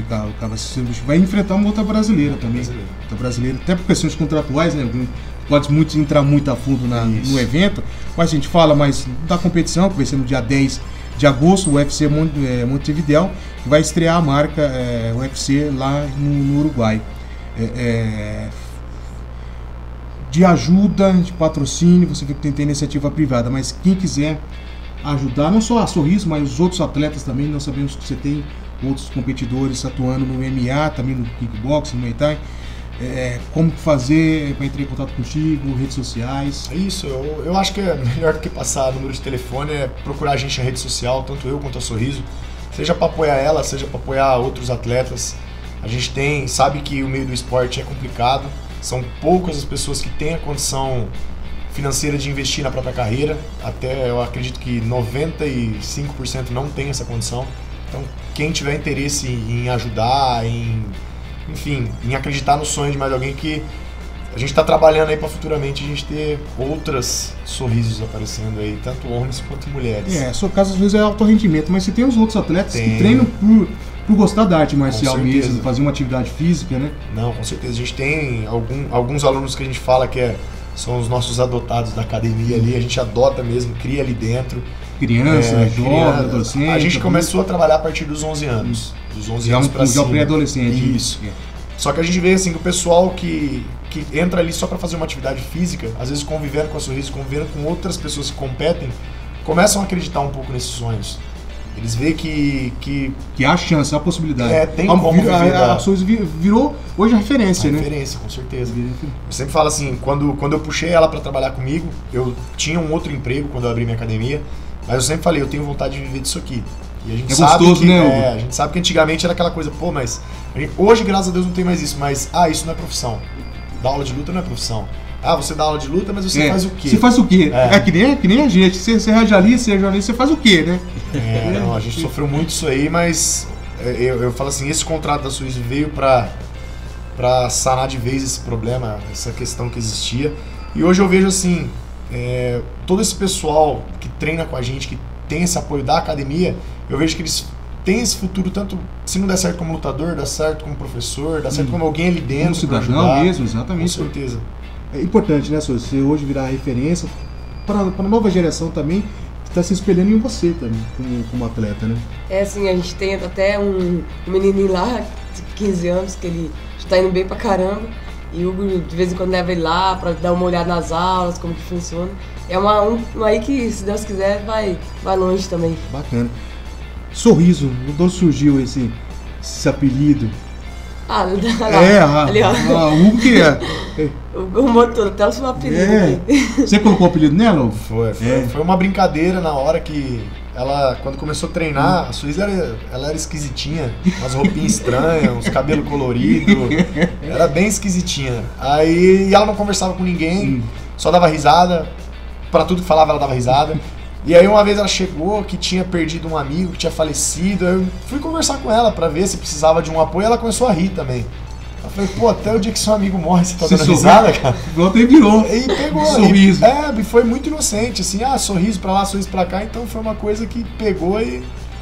Speaker 2: vai enfrentar uma outra brasileira
Speaker 4: Outra
Speaker 2: também,
Speaker 4: brasileira.
Speaker 2: outra brasileira, até por questões contratuais, né, não pode muito entrar muito a fundo na, no evento, mas a gente fala mais da competição, que vai ser no dia dez de agosto, o U F C Montevidéu, que vai estrear a marca é, U F C lá no, no Uruguai. É, é, de ajuda, de patrocínio, você vê que tem, tem iniciativa privada, mas quem quiser ajudar, não só a Sorriso, mas os outros atletas também, nós sabemos que você tem outros competidores atuando no M M A, também no kickboxing, no Muay Thai, é, como fazer para entrar em contato contigo, redes sociais?
Speaker 4: É isso, eu, eu acho que é melhor do que passar número de telefone, é procurar a gente na rede social, tanto eu quanto a Sorriso, seja para apoiar ela, seja para apoiar outros atletas. A gente tem, sabe que o meio do esporte é complicado, são poucas as pessoas que têm a condição financeira de investir na própria carreira, até eu acredito que noventa e cinco por cento não tem essa condição. Então, quem tiver interesse em ajudar, em, enfim, em acreditar no sonho de mais alguém, que a gente está trabalhando aí para futuramente a gente ter outras Sorrisos aparecendo aí, tanto homens quanto mulheres.
Speaker 2: É, seu caso às vezes é alto rendimento, mas você tem os outros atletas
Speaker 4: Tem.
Speaker 2: que treinam por, por gostar da arte marcial
Speaker 4: Com certeza.
Speaker 2: mesmo, fazer uma atividade física, né?
Speaker 4: Não, com certeza. A gente tem algum, alguns alunos que a gente fala que é, são os nossos adotados da academia ali, a gente adota mesmo, cria ali dentro.
Speaker 2: Criança,
Speaker 4: É,
Speaker 2: jovem,
Speaker 4: criança.
Speaker 2: adolescente.
Speaker 4: A gente começou a trabalhar a partir dos onze anos. Dos onze
Speaker 2: já é
Speaker 4: anos
Speaker 2: um,
Speaker 4: pra
Speaker 2: já é um
Speaker 4: cima.
Speaker 2: pré-adolescente.
Speaker 4: Isso. Só que a gente vê assim que o pessoal que, que entra ali só para fazer uma atividade física, às vezes convivendo com a Sorriso, convivendo com outras pessoas que competem, começam a acreditar um pouco nesses sonhos. Eles veem que... que
Speaker 2: Que há a chance, há a possibilidade.
Speaker 4: É, tem
Speaker 2: a,
Speaker 4: como
Speaker 2: vir- a,
Speaker 4: viver
Speaker 2: a,
Speaker 4: da-
Speaker 2: a Sorriso vi- virou hoje a referência,
Speaker 4: a
Speaker 2: né?
Speaker 4: referência, com certeza. Eu sempre falo assim, quando, quando eu puxei ela para trabalhar comigo, eu tinha um outro emprego quando eu abri minha academia, mas eu sempre falei, eu tenho vontade de viver disso aqui. E a gente
Speaker 2: É
Speaker 4: sabe
Speaker 2: gostoso,
Speaker 4: que,
Speaker 2: né, Hugo?
Speaker 4: é, a gente sabe que antigamente era aquela coisa, pô, mas a gente- hoje, graças a Deus, não tem mais isso, mas ah, isso não é profissão. Dar aula de luta não é profissão. Ah, você dá aula de luta, mas você
Speaker 2: É,
Speaker 4: faz o quê?
Speaker 2: Você faz o quê? É,
Speaker 4: É.
Speaker 2: que, nem, que nem a gente. Você, você é radialista, você é jornalista, você faz o quê, né?
Speaker 4: É, não, a gente sofreu muito isso aí, mas é, eu, eu falo assim, esse contrato da Suíça veio pra, pra sanar de vez esse problema, essa questão que existia. E hoje eu vejo assim, é, todo esse pessoal que treina com a gente, que tem esse apoio da academia, eu vejo que eles têm esse futuro, tanto se não der certo como lutador, dá certo como professor, dá certo
Speaker 2: Hum.
Speaker 4: como alguém ali
Speaker 2: Um
Speaker 4: dentro pra
Speaker 2: cidadão
Speaker 4: ajudar.
Speaker 2: mesmo,
Speaker 4: Com
Speaker 2: exatamente.
Speaker 4: certeza.
Speaker 2: É importante, né, senhor? Você hoje virar referência para a nova geração também, que está se espelhando em você também, como, como atleta, né?
Speaker 3: É assim, a gente tem até um, um menininho lá, de quinze anos, que ele tá indo bem pra caramba. E o Hugo, de vez em quando, leva ele lá pra dar uma olhada nas aulas, como que funciona. É uma, um, um aí que, se Deus quiser, vai, vai longe também.
Speaker 2: Bacana. Sorriso, de onde surgiu esse, esse apelido?
Speaker 3: Ah, lá,
Speaker 2: É, a,
Speaker 3: ali, ó.
Speaker 2: a Hugo que é. é.
Speaker 3: O, o motor, até o seu apelido.
Speaker 2: É.
Speaker 3: aqui.
Speaker 2: Você colocou o apelido nela, Hugo?
Speaker 4: Foi, foi,
Speaker 2: É.
Speaker 4: foi uma brincadeira na hora que ela, quando começou a treinar, a Suíça era, ela era esquisitinha, umas roupinhas estranhas, uns cabelos coloridos, era bem esquisitinha. Aí ela não conversava com ninguém,
Speaker 2: Hum.
Speaker 4: só dava risada, pra tudo que falava ela dava risada. E aí uma vez ela chegou que tinha perdido um amigo, que tinha falecido, aí eu fui conversar com ela pra ver se precisava de um apoio, e ela começou a rir também. Eu falei, pô, até o dia que seu amigo morre, você tá
Speaker 2: Você
Speaker 4: dando
Speaker 2: sorriu?
Speaker 4: risada, cara?
Speaker 2: Pronto, aí virou.
Speaker 4: E pegou
Speaker 2: Sorriso.
Speaker 4: E, é, e foi muito inocente, assim, ah, sorriso pra lá, sorriso pra cá, então foi uma coisa que pegou e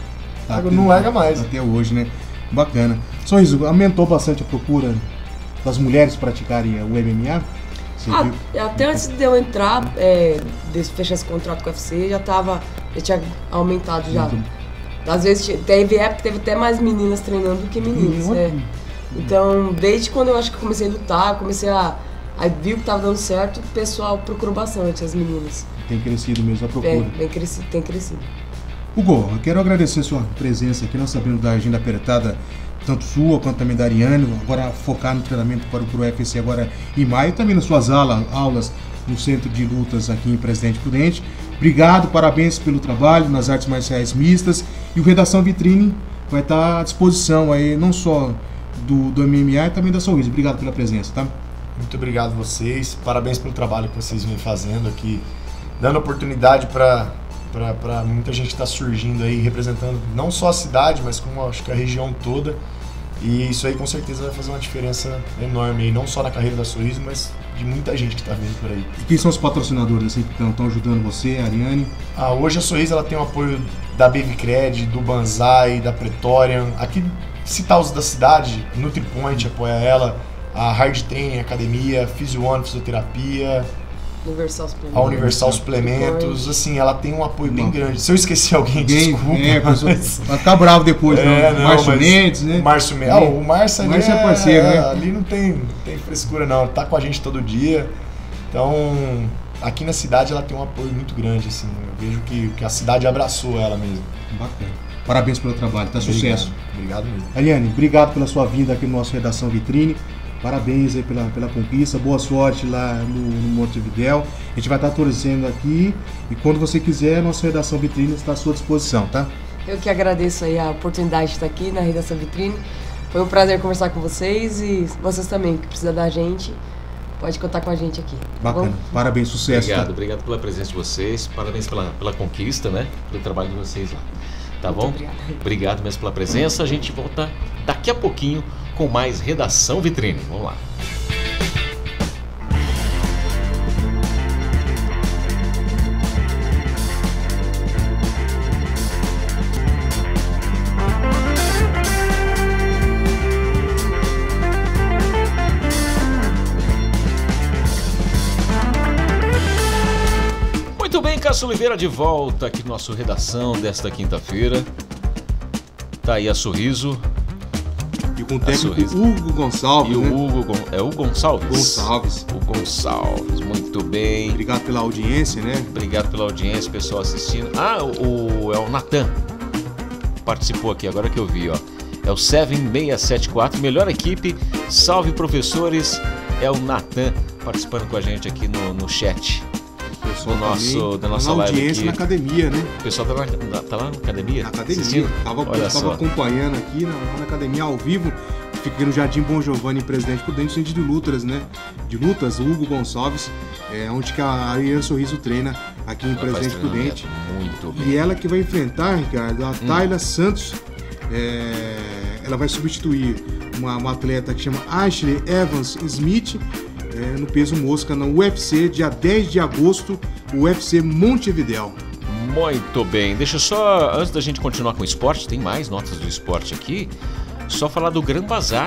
Speaker 2: Tá
Speaker 4: não
Speaker 2: até-
Speaker 4: larga mais.
Speaker 2: Até hoje, né? Bacana. Sorriso, aumentou bastante a procura das mulheres praticarem o M M A? Você
Speaker 3: Ah,
Speaker 2: viu?
Speaker 3: até antes de eu entrar, é, de fechar esse contrato com o U F C, já tava, já tinha aumentado já.
Speaker 2: Muito.
Speaker 3: Às vezes tinha- teve época que teve até mais meninas treinando do que meninos,
Speaker 2: Hum,
Speaker 3: é. Então, desde quando eu acho que eu comecei a lutar, comecei a... Aí viu que tava dando certo, o pessoal procurou bastante, as meninas.
Speaker 2: Tem crescido mesmo a
Speaker 3: É,
Speaker 2: procura.
Speaker 3: bem crescido, tem crescido.
Speaker 2: Hugo, eu quero agradecer a sua presença aqui. Nós sabemos da agenda apertada, tanto sua quanto também da Ariane. Agora focar no treinamento para o U F C agora em maio, também nas suas aula, aulas no Centro de Lutas aqui em Presidente Prudente. Obrigado, parabéns pelo trabalho nas artes marciais mistas. E o Redação Vitrine vai estar à disposição aí, não só do, do M M A e também da Sorriso. Obrigado pela presença, tá?
Speaker 4: Muito obrigado a vocês, parabéns pelo trabalho que vocês vêm fazendo aqui, dando oportunidade para para muita gente que está surgindo aí, representando não só a cidade, mas como acho que a região toda. E isso aí com certeza vai fazer uma diferença enorme aí, não só na carreira da Sorriso, mas de muita gente que está vindo por aí.
Speaker 2: E quem são os patrocinadores assim, que estão ajudando você, a Ariane?
Speaker 4: Ah, hoje a Sorriso ela tem o apoio da Bavicred, do Banzai, da Pretorian. Aqui, citar os da cidade, NutriPoint apoia ela, a Hard Training Academia, Physio One Fisioterapia,
Speaker 3: Universal Suplementos.
Speaker 4: a Universal Suplementos. Assim, ela tem um apoio bem
Speaker 2: Não.
Speaker 4: grande. Se eu esqueci alguém,
Speaker 2: Ninguém,
Speaker 4: desculpa.
Speaker 2: é, pessoal,
Speaker 4: mas-
Speaker 2: vai ficar bravo depois,
Speaker 4: É,
Speaker 2: não.
Speaker 4: não,
Speaker 2: Márcio
Speaker 4: mas-
Speaker 2: Mendes, né?
Speaker 4: Márcio Mendes. Ah, o Márcio ali
Speaker 2: Márcio é
Speaker 4: é
Speaker 2: parceiro, né?
Speaker 4: Ali não tem, não tem frescura, não. Tá com a gente todo dia. Então, aqui na cidade ela tem um apoio muito grande, assim. Eu vejo que, que a cidade abraçou ela mesmo.
Speaker 2: Bacana. Parabéns pelo trabalho, tá? Sucesso.
Speaker 4: Obrigado, obrigado mesmo.
Speaker 2: Ariane, obrigado pela sua vinda aqui no nosso Redação Vitrine. Parabéns aí pela, pela conquista. Boa sorte lá no, no Montevidéu. A gente vai estar torcendo aqui. E quando você quiser, a nossa Redação Vitrine está à sua disposição, tá?
Speaker 3: Eu que agradeço aí a oportunidade de estar aqui na Redação Vitrine. Foi um prazer conversar com vocês e vocês também, que precisam da gente, pode contar com a gente aqui. Tá
Speaker 2: Bacana.
Speaker 3: bom?
Speaker 2: Parabéns, sucesso.
Speaker 1: Obrigado,
Speaker 2: Tá?
Speaker 1: obrigado pela presença de vocês, parabéns pela, pela conquista, né? Pelo trabalho de vocês lá. Tá
Speaker 3: Muito
Speaker 1: bom?
Speaker 3: obrigada.
Speaker 1: Obrigado mesmo pela presença. A gente volta daqui a pouquinho com mais Redação Vitrine. Vamos lá. Muito bem, Cássio Oliveira de volta aqui no nosso Redação desta quinta-feira. Tá aí a Sorriso
Speaker 2: E com o técnico
Speaker 1: Sorriso.
Speaker 2: Hugo Gonçalves,
Speaker 1: e o
Speaker 2: né?
Speaker 1: Hugo. Gon- É o Gonçalves?
Speaker 2: Gonçalves.
Speaker 1: O Gonçalves, muito bem.
Speaker 2: Obrigado pela audiência, né?
Speaker 1: Obrigado pela audiência, pessoal assistindo. Ah, o, o- é o Natan. Participou aqui, agora que eu vi, ó. É o sete seis sete quatro, melhor equipe. Salve, professores. É o Natan participando com a gente aqui no, no chat.
Speaker 2: Pessoal
Speaker 1: Do nosso-
Speaker 2: também,
Speaker 1: da nossa
Speaker 2: na
Speaker 1: live
Speaker 2: audiência
Speaker 1: aqui.
Speaker 2: na academia, né?
Speaker 1: O pessoal tá, na- tá lá na academia?
Speaker 2: Na academia.
Speaker 1: assistindo?
Speaker 2: Tava,
Speaker 1: Olha
Speaker 2: tava
Speaker 1: só.
Speaker 2: acompanhando aqui na, na academia ao vivo. fica aqui no Jardim Bom Giovanni, Presidente Prudente, centro de lutas, né? De lutas, Hugo Gonçalves, é, onde que a Ariane Sorriso treina aqui em
Speaker 1: Ela
Speaker 2: Presidente
Speaker 1: faz
Speaker 2: Prudente.
Speaker 1: treinamento muito bem.
Speaker 2: E ela que vai enfrentar, Ricardo, a
Speaker 1: Hum.
Speaker 2: Tayla Santos. É, ela vai substituir uma, uma atleta que chama Ashley Evans Smith é, no peso mosca no U F C, dia dez de agosto, o U F C Montevidéu.
Speaker 1: Muito bem. Deixa eu só, antes da gente continuar com o esporte, tem mais notas do esporte aqui, só falar do Gran Bazar.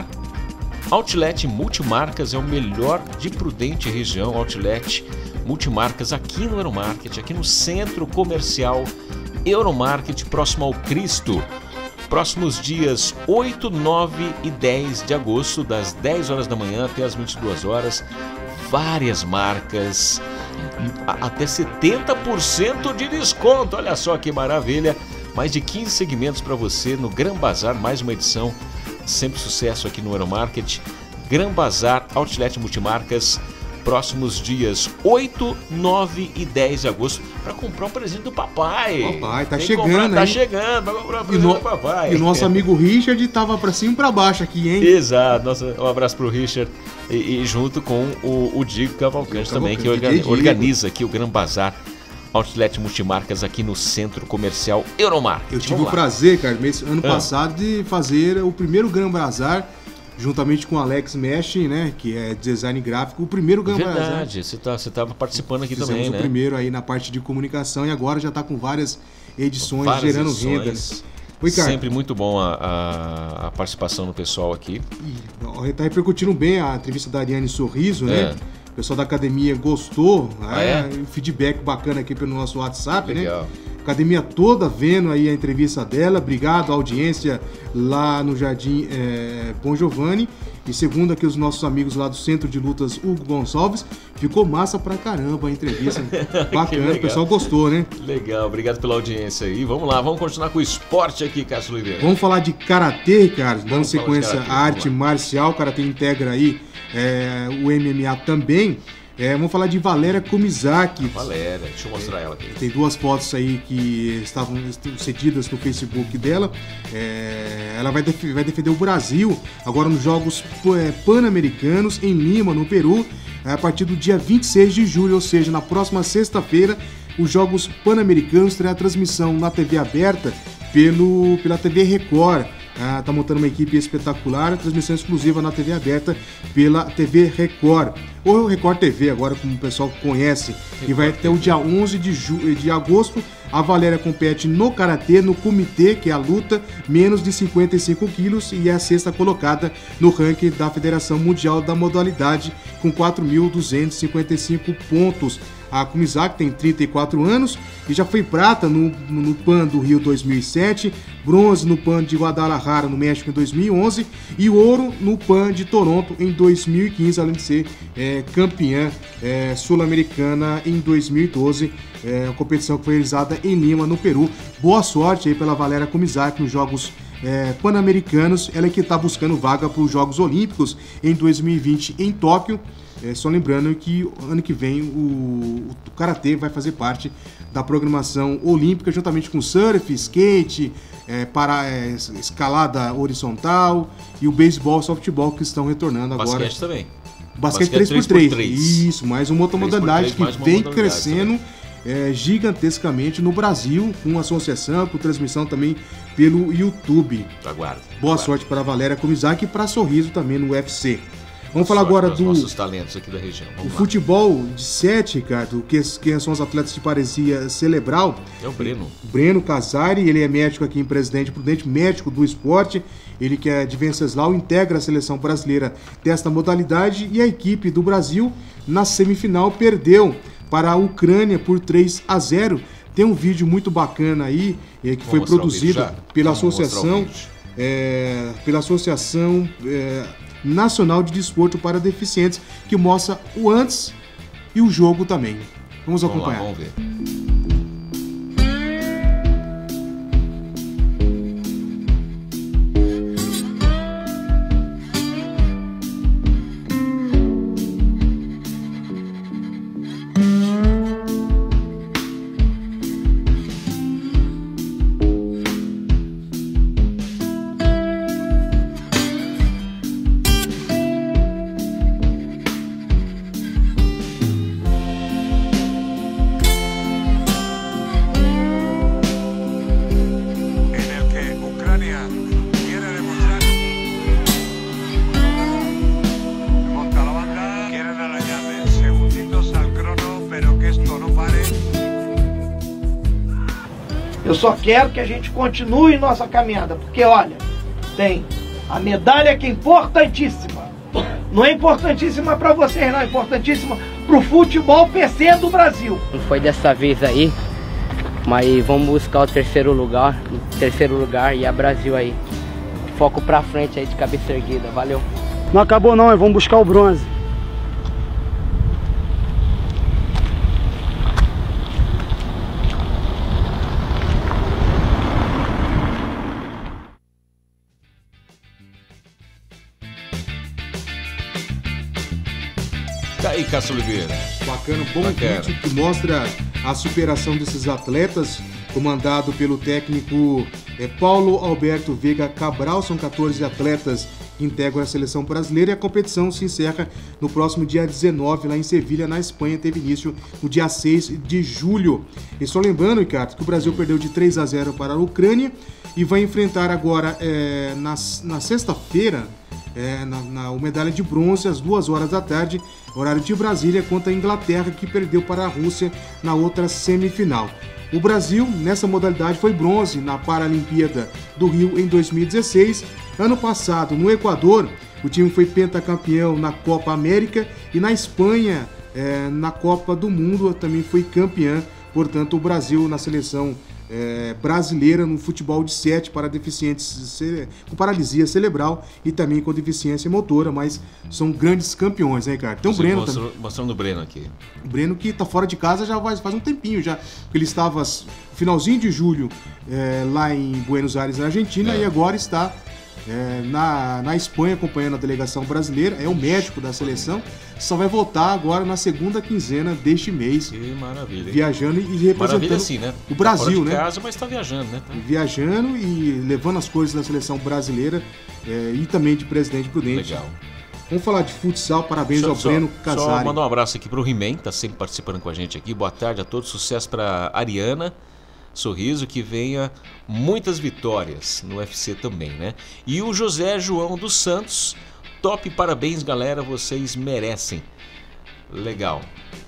Speaker 1: Outlet Multimarcas é o melhor de Prudente região. Outlet Multimarcas aqui no Euromarket, aqui no Centro Comercial Euromarket, próximo ao Cristo. Próximos dias oito, nove e dez de agosto, das dez horas da manhã até as vinte e duas horas. Várias marcas, a- até setenta por cento de desconto. Olha só que maravilha. Mais de quinze segmentos para você no Gran Bazar, mais uma edição. Sempre sucesso aqui no Euromarket. Gran Bazar Outlet Multimarcas. Próximos dias oito, nove e dez de agosto para comprar um presente do papai.
Speaker 2: Papai, tá
Speaker 1: Tem que
Speaker 2: chegando,
Speaker 1: comprar, Tá
Speaker 2: hein?
Speaker 1: chegando, vai comprar um
Speaker 2: E,
Speaker 1: presente
Speaker 2: no-
Speaker 1: do papai.
Speaker 2: e o nosso amigo Richard tava pra cima e pra baixo aqui, hein?
Speaker 1: Exato, nossa, um abraço pro Richard e, e junto com o, o Diego Cavalcante
Speaker 2: Diego
Speaker 1: também, que
Speaker 2: Cavalcante,
Speaker 1: orga-
Speaker 2: Diego.
Speaker 1: organiza aqui o Gran Bazar Outlet Multimarcas aqui no Centro Comercial Euromarket.
Speaker 2: Eu tive
Speaker 1: Vamos
Speaker 2: o
Speaker 1: lá.
Speaker 2: prazer, cara, mês, ano
Speaker 1: Ah.
Speaker 2: passado, de fazer o primeiro Gran Bazar, juntamente com o Alex Mesh, né, que é design gráfico, o primeiro Gran Bazar.
Speaker 1: Verdade, você tá, você tava participando aqui
Speaker 2: Fizemos
Speaker 1: também,
Speaker 2: o
Speaker 1: né?
Speaker 2: primeiro aí na parte de comunicação e agora já tá com várias edições
Speaker 1: Várias
Speaker 2: gerando
Speaker 1: edições.
Speaker 2: renda. Oi, cara.
Speaker 1: Sempre muito bom a, a, a participação do pessoal aqui.
Speaker 2: Ih, tá repercutindo bem a entrevista da Ariane Sorriso, né?
Speaker 1: É.
Speaker 2: O pessoal da academia gostou,
Speaker 1: Ah,
Speaker 2: é,
Speaker 1: é?
Speaker 2: feedback bacana aqui pelo nosso WhatsApp, né?
Speaker 1: Legal.
Speaker 2: Academia toda vendo aí a entrevista dela. Obrigado, audiência lá no Jardim é, Bom Giovanni. E segundo aqui os nossos amigos lá do Centro de Lutas Hugo Gonçalves, ficou massa pra caramba a entrevista. Bacana,
Speaker 1: legal.
Speaker 2: o pessoal gostou, né?
Speaker 1: Legal, obrigado pela audiência aí. Vamos lá, vamos continuar com o esporte aqui, Cássio Oliveira.
Speaker 2: Vamos falar de Karatê, Ricardo, dando
Speaker 1: Vamos falar de
Speaker 2: sequência
Speaker 1: karatê,
Speaker 2: à
Speaker 1: vamos
Speaker 2: arte
Speaker 1: lá.
Speaker 2: marcial. O Karatê integra aí é, o M M A também. É, vamos falar de Valéria Komizaki.
Speaker 1: Valéria, deixa eu mostrar ela aqui.
Speaker 2: Tem duas fotos aí que estavam cedidas no Facebook dela. É, ela vai, def- vai defender o Brasil agora nos Jogos é, Pan-Americanos em Lima, no Peru, a partir do dia vinte e seis de julho, ou seja, na próxima sexta-feira. Os Jogos Pan-Americanos terá a transmissão na T V aberta pelo, pela T V Record. Ah, tá montando uma equipe espetacular, transmissão exclusiva na T V aberta pela T V Record. Ou Record T V, agora como o pessoal conhece, que vai até o dia onze de, ju- de agosto. A Valéria compete no Karatê, no Comitê, que é a luta, menos de cinquenta e cinco quilos, e é a sexta colocada no ranking da Federação Mundial da modalidade, com quatro mil duzentos e cinquenta e cinco pontos. A Komizaki tem trinta e quatro anos e já foi prata no, no Pan do Rio dois mil e sete, bronze no Pan de Guadalajara, no México, em dois mil e onze, e ouro no Pan de Toronto em dois mil e quinze, além de ser é, campeã é, sul-americana em dois mil e doze, é, a competição que foi realizada em Lima, no Peru. Boa sorte aí pela Valéria Komizaki nos Jogos é, Pan-Americanos, ela é que está buscando vaga para os Jogos Olímpicos em dois mil e vinte em Tóquio. É, só lembrando que ano que vem o, o Karatê vai fazer parte da programação olímpica, juntamente com surf, skate, é, para, é, escalada horizontal e o beisebol e softball, que estão retornando agora.
Speaker 1: Basquete também.
Speaker 2: Basquete,
Speaker 1: Basquete
Speaker 2: três por três.
Speaker 1: três por três.
Speaker 2: Isso, mais uma outra
Speaker 1: três por
Speaker 2: modalidade
Speaker 1: três, mais
Speaker 2: que
Speaker 1: uma
Speaker 2: vem
Speaker 1: modalidade
Speaker 2: crescendo é, gigantescamente no Brasil, com associação, com transmissão também pelo YouTube.
Speaker 1: Aguarda.
Speaker 2: Boa
Speaker 1: aguarda.
Speaker 2: sorte para a Valéria Komizaki e para Sorriso também no U F C. Vamos falar
Speaker 1: Sorte
Speaker 2: agora
Speaker 1: para os
Speaker 2: do
Speaker 1: nossos talentos aqui da região.
Speaker 2: o
Speaker 1: Vamos lá.
Speaker 2: futebol de sete, Ricardo, que, que são os atletas de paresia cerebral.
Speaker 1: É o Breno.
Speaker 2: Breno Casari, ele é médico aqui em Presidente Prudente, médico do esporte, ele que é de Venceslau, integra a seleção brasileira desta modalidade, e a equipe do Brasil, na semifinal, perdeu para a Ucrânia por três a zero. Tem um vídeo muito bacana aí, eh, que foi
Speaker 1: Vamos mostrar o
Speaker 2: produzido
Speaker 1: vídeo já?
Speaker 2: pela
Speaker 1: Vamos mostrar o
Speaker 2: associação,
Speaker 1: vídeo.
Speaker 2: é, pela Associação é, Nacional de Desporto para Deficientes, que mostra o antes e o jogo também. Vamos
Speaker 1: Vamos lá,
Speaker 2: acompanhar.
Speaker 1: vamos ver.
Speaker 5: Eu só quero que a gente continue nossa caminhada, porque olha, tem a medalha que é importantíssima. Não é importantíssima para vocês, não, é importantíssima para o futebol P C do Brasil.
Speaker 6: Não foi dessa vez aí, mas vamos buscar o terceiro lugar, o terceiro lugar e a Brasil aí. Foco pra frente aí de cabeça erguida, valeu.
Speaker 7: Não acabou não, vamos buscar o bronze.
Speaker 1: Tá aí, Cássio Oliveira.
Speaker 2: Bacana, bom
Speaker 1: Bacana.
Speaker 2: vídeo que mostra a superação desses atletas, comandado pelo técnico é, Paulo Alberto Veiga Cabral. São quatorze atletas que integram a seleção brasileira e a competição se encerra no próximo dia dezenove, lá em Sevilha, na Espanha. Teve início no dia seis de julho. E só lembrando, Ricardo, que o Brasil perdeu de três a zero para a Ucrânia e vai enfrentar agora, é, na, na sexta-feira, É, na, na o medalha de bronze, às duas horas da tarde, horário de Brasília, contra a Inglaterra, que perdeu para a Rússia na outra semifinal. O Brasil, nessa modalidade, foi bronze na Paralimpíada do Rio em dois mil e dezesseis. Ano passado, no Equador, o time foi pentacampeão na Copa América e na Espanha, é, na Copa do Mundo, também foi campeã. Portanto, o Brasil na seleção É, brasileira no futebol de sete para deficientes com paralisia cerebral e também com deficiência motora, mas são grandes campeões, né, Ricardo? Tem o Breno
Speaker 1: mostrou,
Speaker 2: também.
Speaker 1: mostrando o Breno aqui.
Speaker 2: O Breno que tá fora de casa já faz, faz um tempinho já, porque ele estava finalzinho de julho é, lá em Buenos Aires, na Argentina, é. e agora está é, na, na Espanha acompanhando a delegação brasileira, é o médico da seleção, só vai voltar agora na segunda quinzena deste mês.
Speaker 1: Que maravilha. Hein?
Speaker 2: Viajando e representando
Speaker 1: maravilha, assim, né?
Speaker 2: o Brasil,
Speaker 1: tá fora de
Speaker 2: né?
Speaker 1: casa, mas tá viajando, né? Tá...
Speaker 2: Viajando e levando as coisas da seleção brasileira é, e também de Presidente Prudente.
Speaker 1: Legal.
Speaker 2: Vamos falar de futsal, parabéns
Speaker 1: Só,
Speaker 2: ao
Speaker 1: só,
Speaker 2: Breno Casari.
Speaker 1: Só mandar um abraço aqui pro He-Man, tá sempre participando com a gente aqui. Boa tarde a todos, sucesso pra Ariana Sorriso, que venha muitas vitórias no U F C também, né? E o José João dos Santos, top, parabéns galera, vocês merecem. Legal.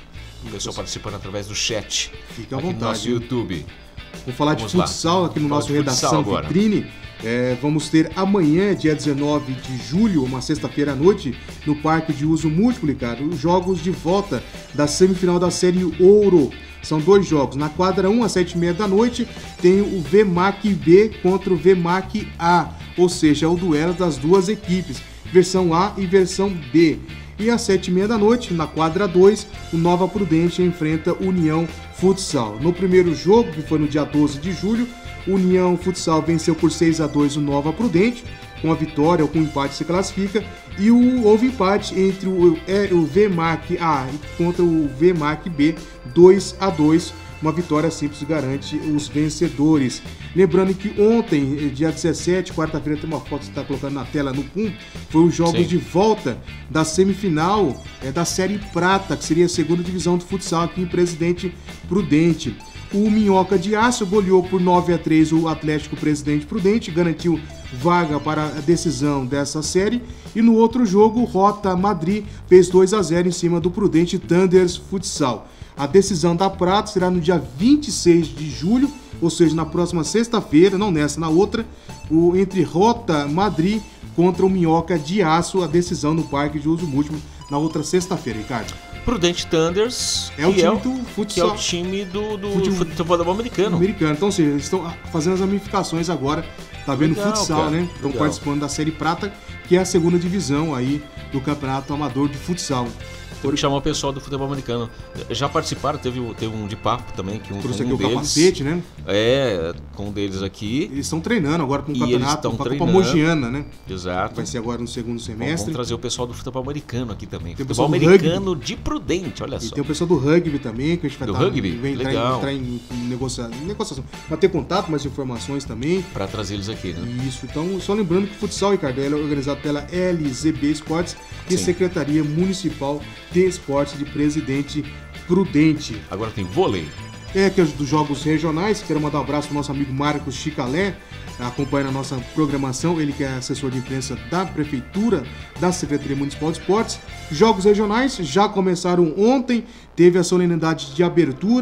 Speaker 1: O pessoal participando através do chat.
Speaker 2: Fica à
Speaker 1: aqui
Speaker 2: vontade.
Speaker 1: no nosso YouTube.
Speaker 2: Vamos falar
Speaker 1: Vamos
Speaker 2: de futsal
Speaker 1: lá.
Speaker 2: aqui no
Speaker 1: Fala
Speaker 2: nosso
Speaker 1: de futsal
Speaker 2: Redação
Speaker 1: agora.
Speaker 2: Vitrine. É, vamos ter amanhã, dia dezenove de julho, uma sexta-feira à noite, no Parque de Uso Múltiplo, cara, os jogos de volta da semifinal da Série Ouro. São dois jogos. Na quadra um, às sete e meia da noite, tem o V M A C B contra o V M A C A, ou seja, é o duelo das duas equipes, versão A e versão B. E às sete e meia da noite, na quadra dois, o Nova Prudente enfrenta União Futsal. No primeiro jogo, que foi no dia doze de julho, União Futsal venceu por seis a dois o Nova Prudente. Com a vitória ou com o empate se classifica. E o, houve empate entre o, é, o V M A C A contra o V M A C B, dois a dois. Uma vitória simples garante os vencedores. Lembrando que ontem, dia dezessete, quarta-feira, tem uma foto que você está colocando na tela no Pum, foi os jogos Sim. de volta da semifinal é, da Série Prata, que seria a segunda divisão de futsal aqui em Presidente Prudente. O Minhoca de Aço goleou por nove a três o Atlético Presidente Prudente, garantiu vaga para a decisão dessa série. E no outro jogo, o Rota Madrid fez dois a zero em cima do Prudente Thunders Futsal. A decisão da Prata será no dia vinte e seis de julho, ou seja, na próxima sexta-feira, não nessa, na outra, o, entre Rota Madrid contra o Minhoca de Aço, a decisão no Parque de Uso Múltiplo, na outra sexta-feira, Ricardo.
Speaker 1: Prudente Thunders,
Speaker 2: é o time
Speaker 1: é o,
Speaker 2: do futsal.
Speaker 1: Que é o time do, do
Speaker 2: futebol,
Speaker 1: futebol americano.
Speaker 2: americano. Então, assim, eles estão fazendo as ramificações agora, tá vendo
Speaker 1: Legal,
Speaker 2: futsal,
Speaker 1: cara.
Speaker 2: né? Estão
Speaker 1: Legal.
Speaker 2: participando da Série Prata, que é a segunda divisão aí do Campeonato Amador de Futsal.
Speaker 1: Tem que chamar o pessoal do futebol americano. Já participaram, teve, teve um de papo também, que um,
Speaker 2: Trouxe
Speaker 1: um
Speaker 2: aqui o
Speaker 1: deles,
Speaker 2: capacete, né?
Speaker 1: É, com um deles aqui.
Speaker 2: Eles estão treinando agora com o
Speaker 1: E
Speaker 2: campeonato,
Speaker 1: eles
Speaker 2: com a
Speaker 1: treinando.
Speaker 2: Copa Mogiana, né?
Speaker 1: Exato.
Speaker 2: Vai ser agora no segundo
Speaker 1: Bom,
Speaker 2: semestre.
Speaker 1: vamos trazer o pessoal do futebol americano aqui também.
Speaker 2: Tem o
Speaker 1: Futebol
Speaker 2: pessoal do
Speaker 1: americano de Prudente, olha
Speaker 2: E
Speaker 1: só.
Speaker 2: tem o pessoal do rugby também, que a gente vai
Speaker 1: Do
Speaker 2: tá,
Speaker 1: rugby?
Speaker 2: vai entrar,
Speaker 1: Legal.
Speaker 2: em, entrar em, em negocia, negociação. Vai ter contato, mais informações também.
Speaker 1: Pra trazer eles aqui, né?
Speaker 2: Isso, então, só lembrando que o futsal, Ricardo, ele é organizado pela L Z B Esportes e
Speaker 1: Sim.
Speaker 2: Secretaria Municipal de Esportes de Presidente Prudente.
Speaker 1: Agora tem vôlei.
Speaker 2: É, que é dos jogos regionais. Quero mandar um abraço pro nosso amigo Marcos Chicalé, acompanha a nossa programação, ele que é assessor de imprensa da Prefeitura, da Secretaria Municipal de Esportes. Jogos regionais já começaram ontem, teve a solenidade de abertura.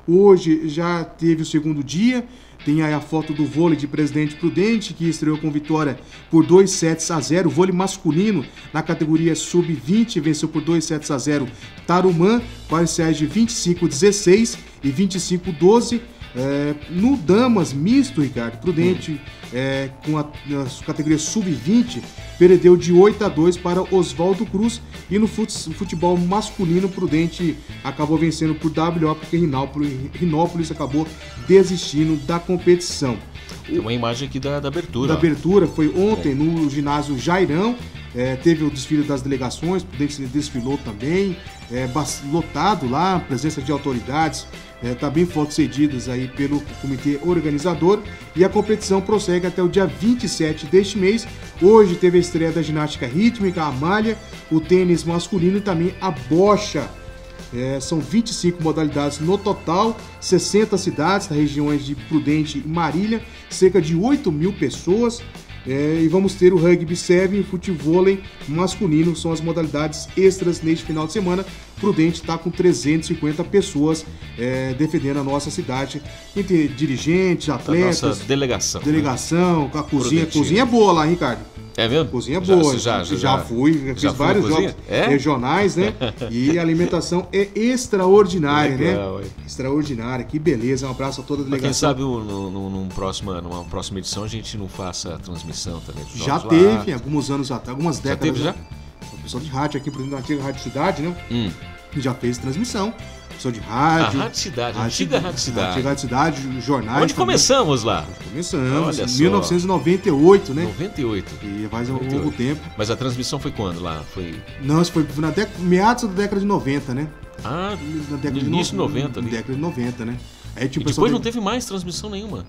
Speaker 2: Hoje já teve o segundo dia. Tem aí a foto do vôlei de Presidente Prudente, que estreou com vitória por dois sets a zero. O vôlei masculino na categoria sub vinte venceu por dois sets a zero Tarumã, parciais de vinte e cinco a dezesseis e vinte e cinco a doze. É, no Damas misto, Ricardo, Prudente, é, com a, a categoria sub vinte, perdeu de oito a dois para Oswaldo Cruz. E no futebol masculino, Prudente acabou vencendo por W O, porque Rinópolis, Rinópolis acabou desistindo da competição.
Speaker 1: Tem uma imagem aqui da, da abertura.
Speaker 2: Da
Speaker 1: ó.
Speaker 2: abertura foi ontem é. no ginásio Jairão. É, teve o desfile das delegações, Prudente desfilou também, é, lotado lá, presença de autoridades, é, também fotos cedidas aí pelo comitê organizador, e a competição prossegue até o dia vinte e sete deste mês. Hoje teve a estreia da ginástica rítmica, a malha, o tênis masculino e também a bocha. É, são vinte e cinco modalidades no total, sessenta cidades, das regiões de Prudente e Marília, cerca de oito mil pessoas. É, e vamos ter o rugby sete e o futevôlei masculino, são as modalidades extras neste final de semana. Prudente está com trezentas e cinquenta pessoas é, defendendo a nossa cidade, entre dirigentes, atletas,
Speaker 1: a nossa delegação.
Speaker 2: Delegação, com a cozinha. Cozinha boa lá, hein, Ricardo?
Speaker 1: É mesmo?
Speaker 2: Cozinha boa.
Speaker 1: Já, já, já,
Speaker 2: já fui, já fiz
Speaker 1: já
Speaker 2: vários jogos
Speaker 1: é?
Speaker 2: regionais, né? E a alimentação é extraordinária,
Speaker 1: Legal,
Speaker 2: né?
Speaker 1: É.
Speaker 2: Extraordinária, que beleza. Um abraço a toda a
Speaker 1: Mas
Speaker 2: delegação.
Speaker 1: quem sabe no, no, num próxima, numa próxima edição a gente não faça a transmissão também dos
Speaker 2: Já
Speaker 1: jogos
Speaker 2: teve,
Speaker 1: lá.
Speaker 2: alguns anos atrás, algumas décadas.
Speaker 1: Já teve já?
Speaker 2: O pessoal de rádio aqui, por exemplo, na antiga Rádio Cidade, né?
Speaker 1: Hum.
Speaker 2: Já fez transmissão. Pessoal de rádio.
Speaker 1: A Rádio Cidade, a antiga Rádio Cidade.
Speaker 2: A antiga Rádio Cidade, jornais.
Speaker 1: Onde
Speaker 2: também.
Speaker 1: começamos lá?
Speaker 2: Começamos,
Speaker 1: Olha
Speaker 2: em
Speaker 1: só.
Speaker 2: mil novecentos e noventa e oito, né?
Speaker 1: noventa e oito.
Speaker 2: E faz um
Speaker 1: noventa e oito.
Speaker 2: longo tempo.
Speaker 1: Mas a transmissão foi quando lá? Foi...
Speaker 2: Não, isso foi na década, meados da década de noventa, né?
Speaker 1: Ah,
Speaker 2: Na década
Speaker 1: no
Speaker 2: de
Speaker 1: início de
Speaker 2: no-
Speaker 1: noventa ali.
Speaker 2: década de noventa, né? Aí, tipo,
Speaker 1: E
Speaker 2: o pessoal
Speaker 1: depois não
Speaker 2: teve-
Speaker 1: teve mais transmissão nenhuma.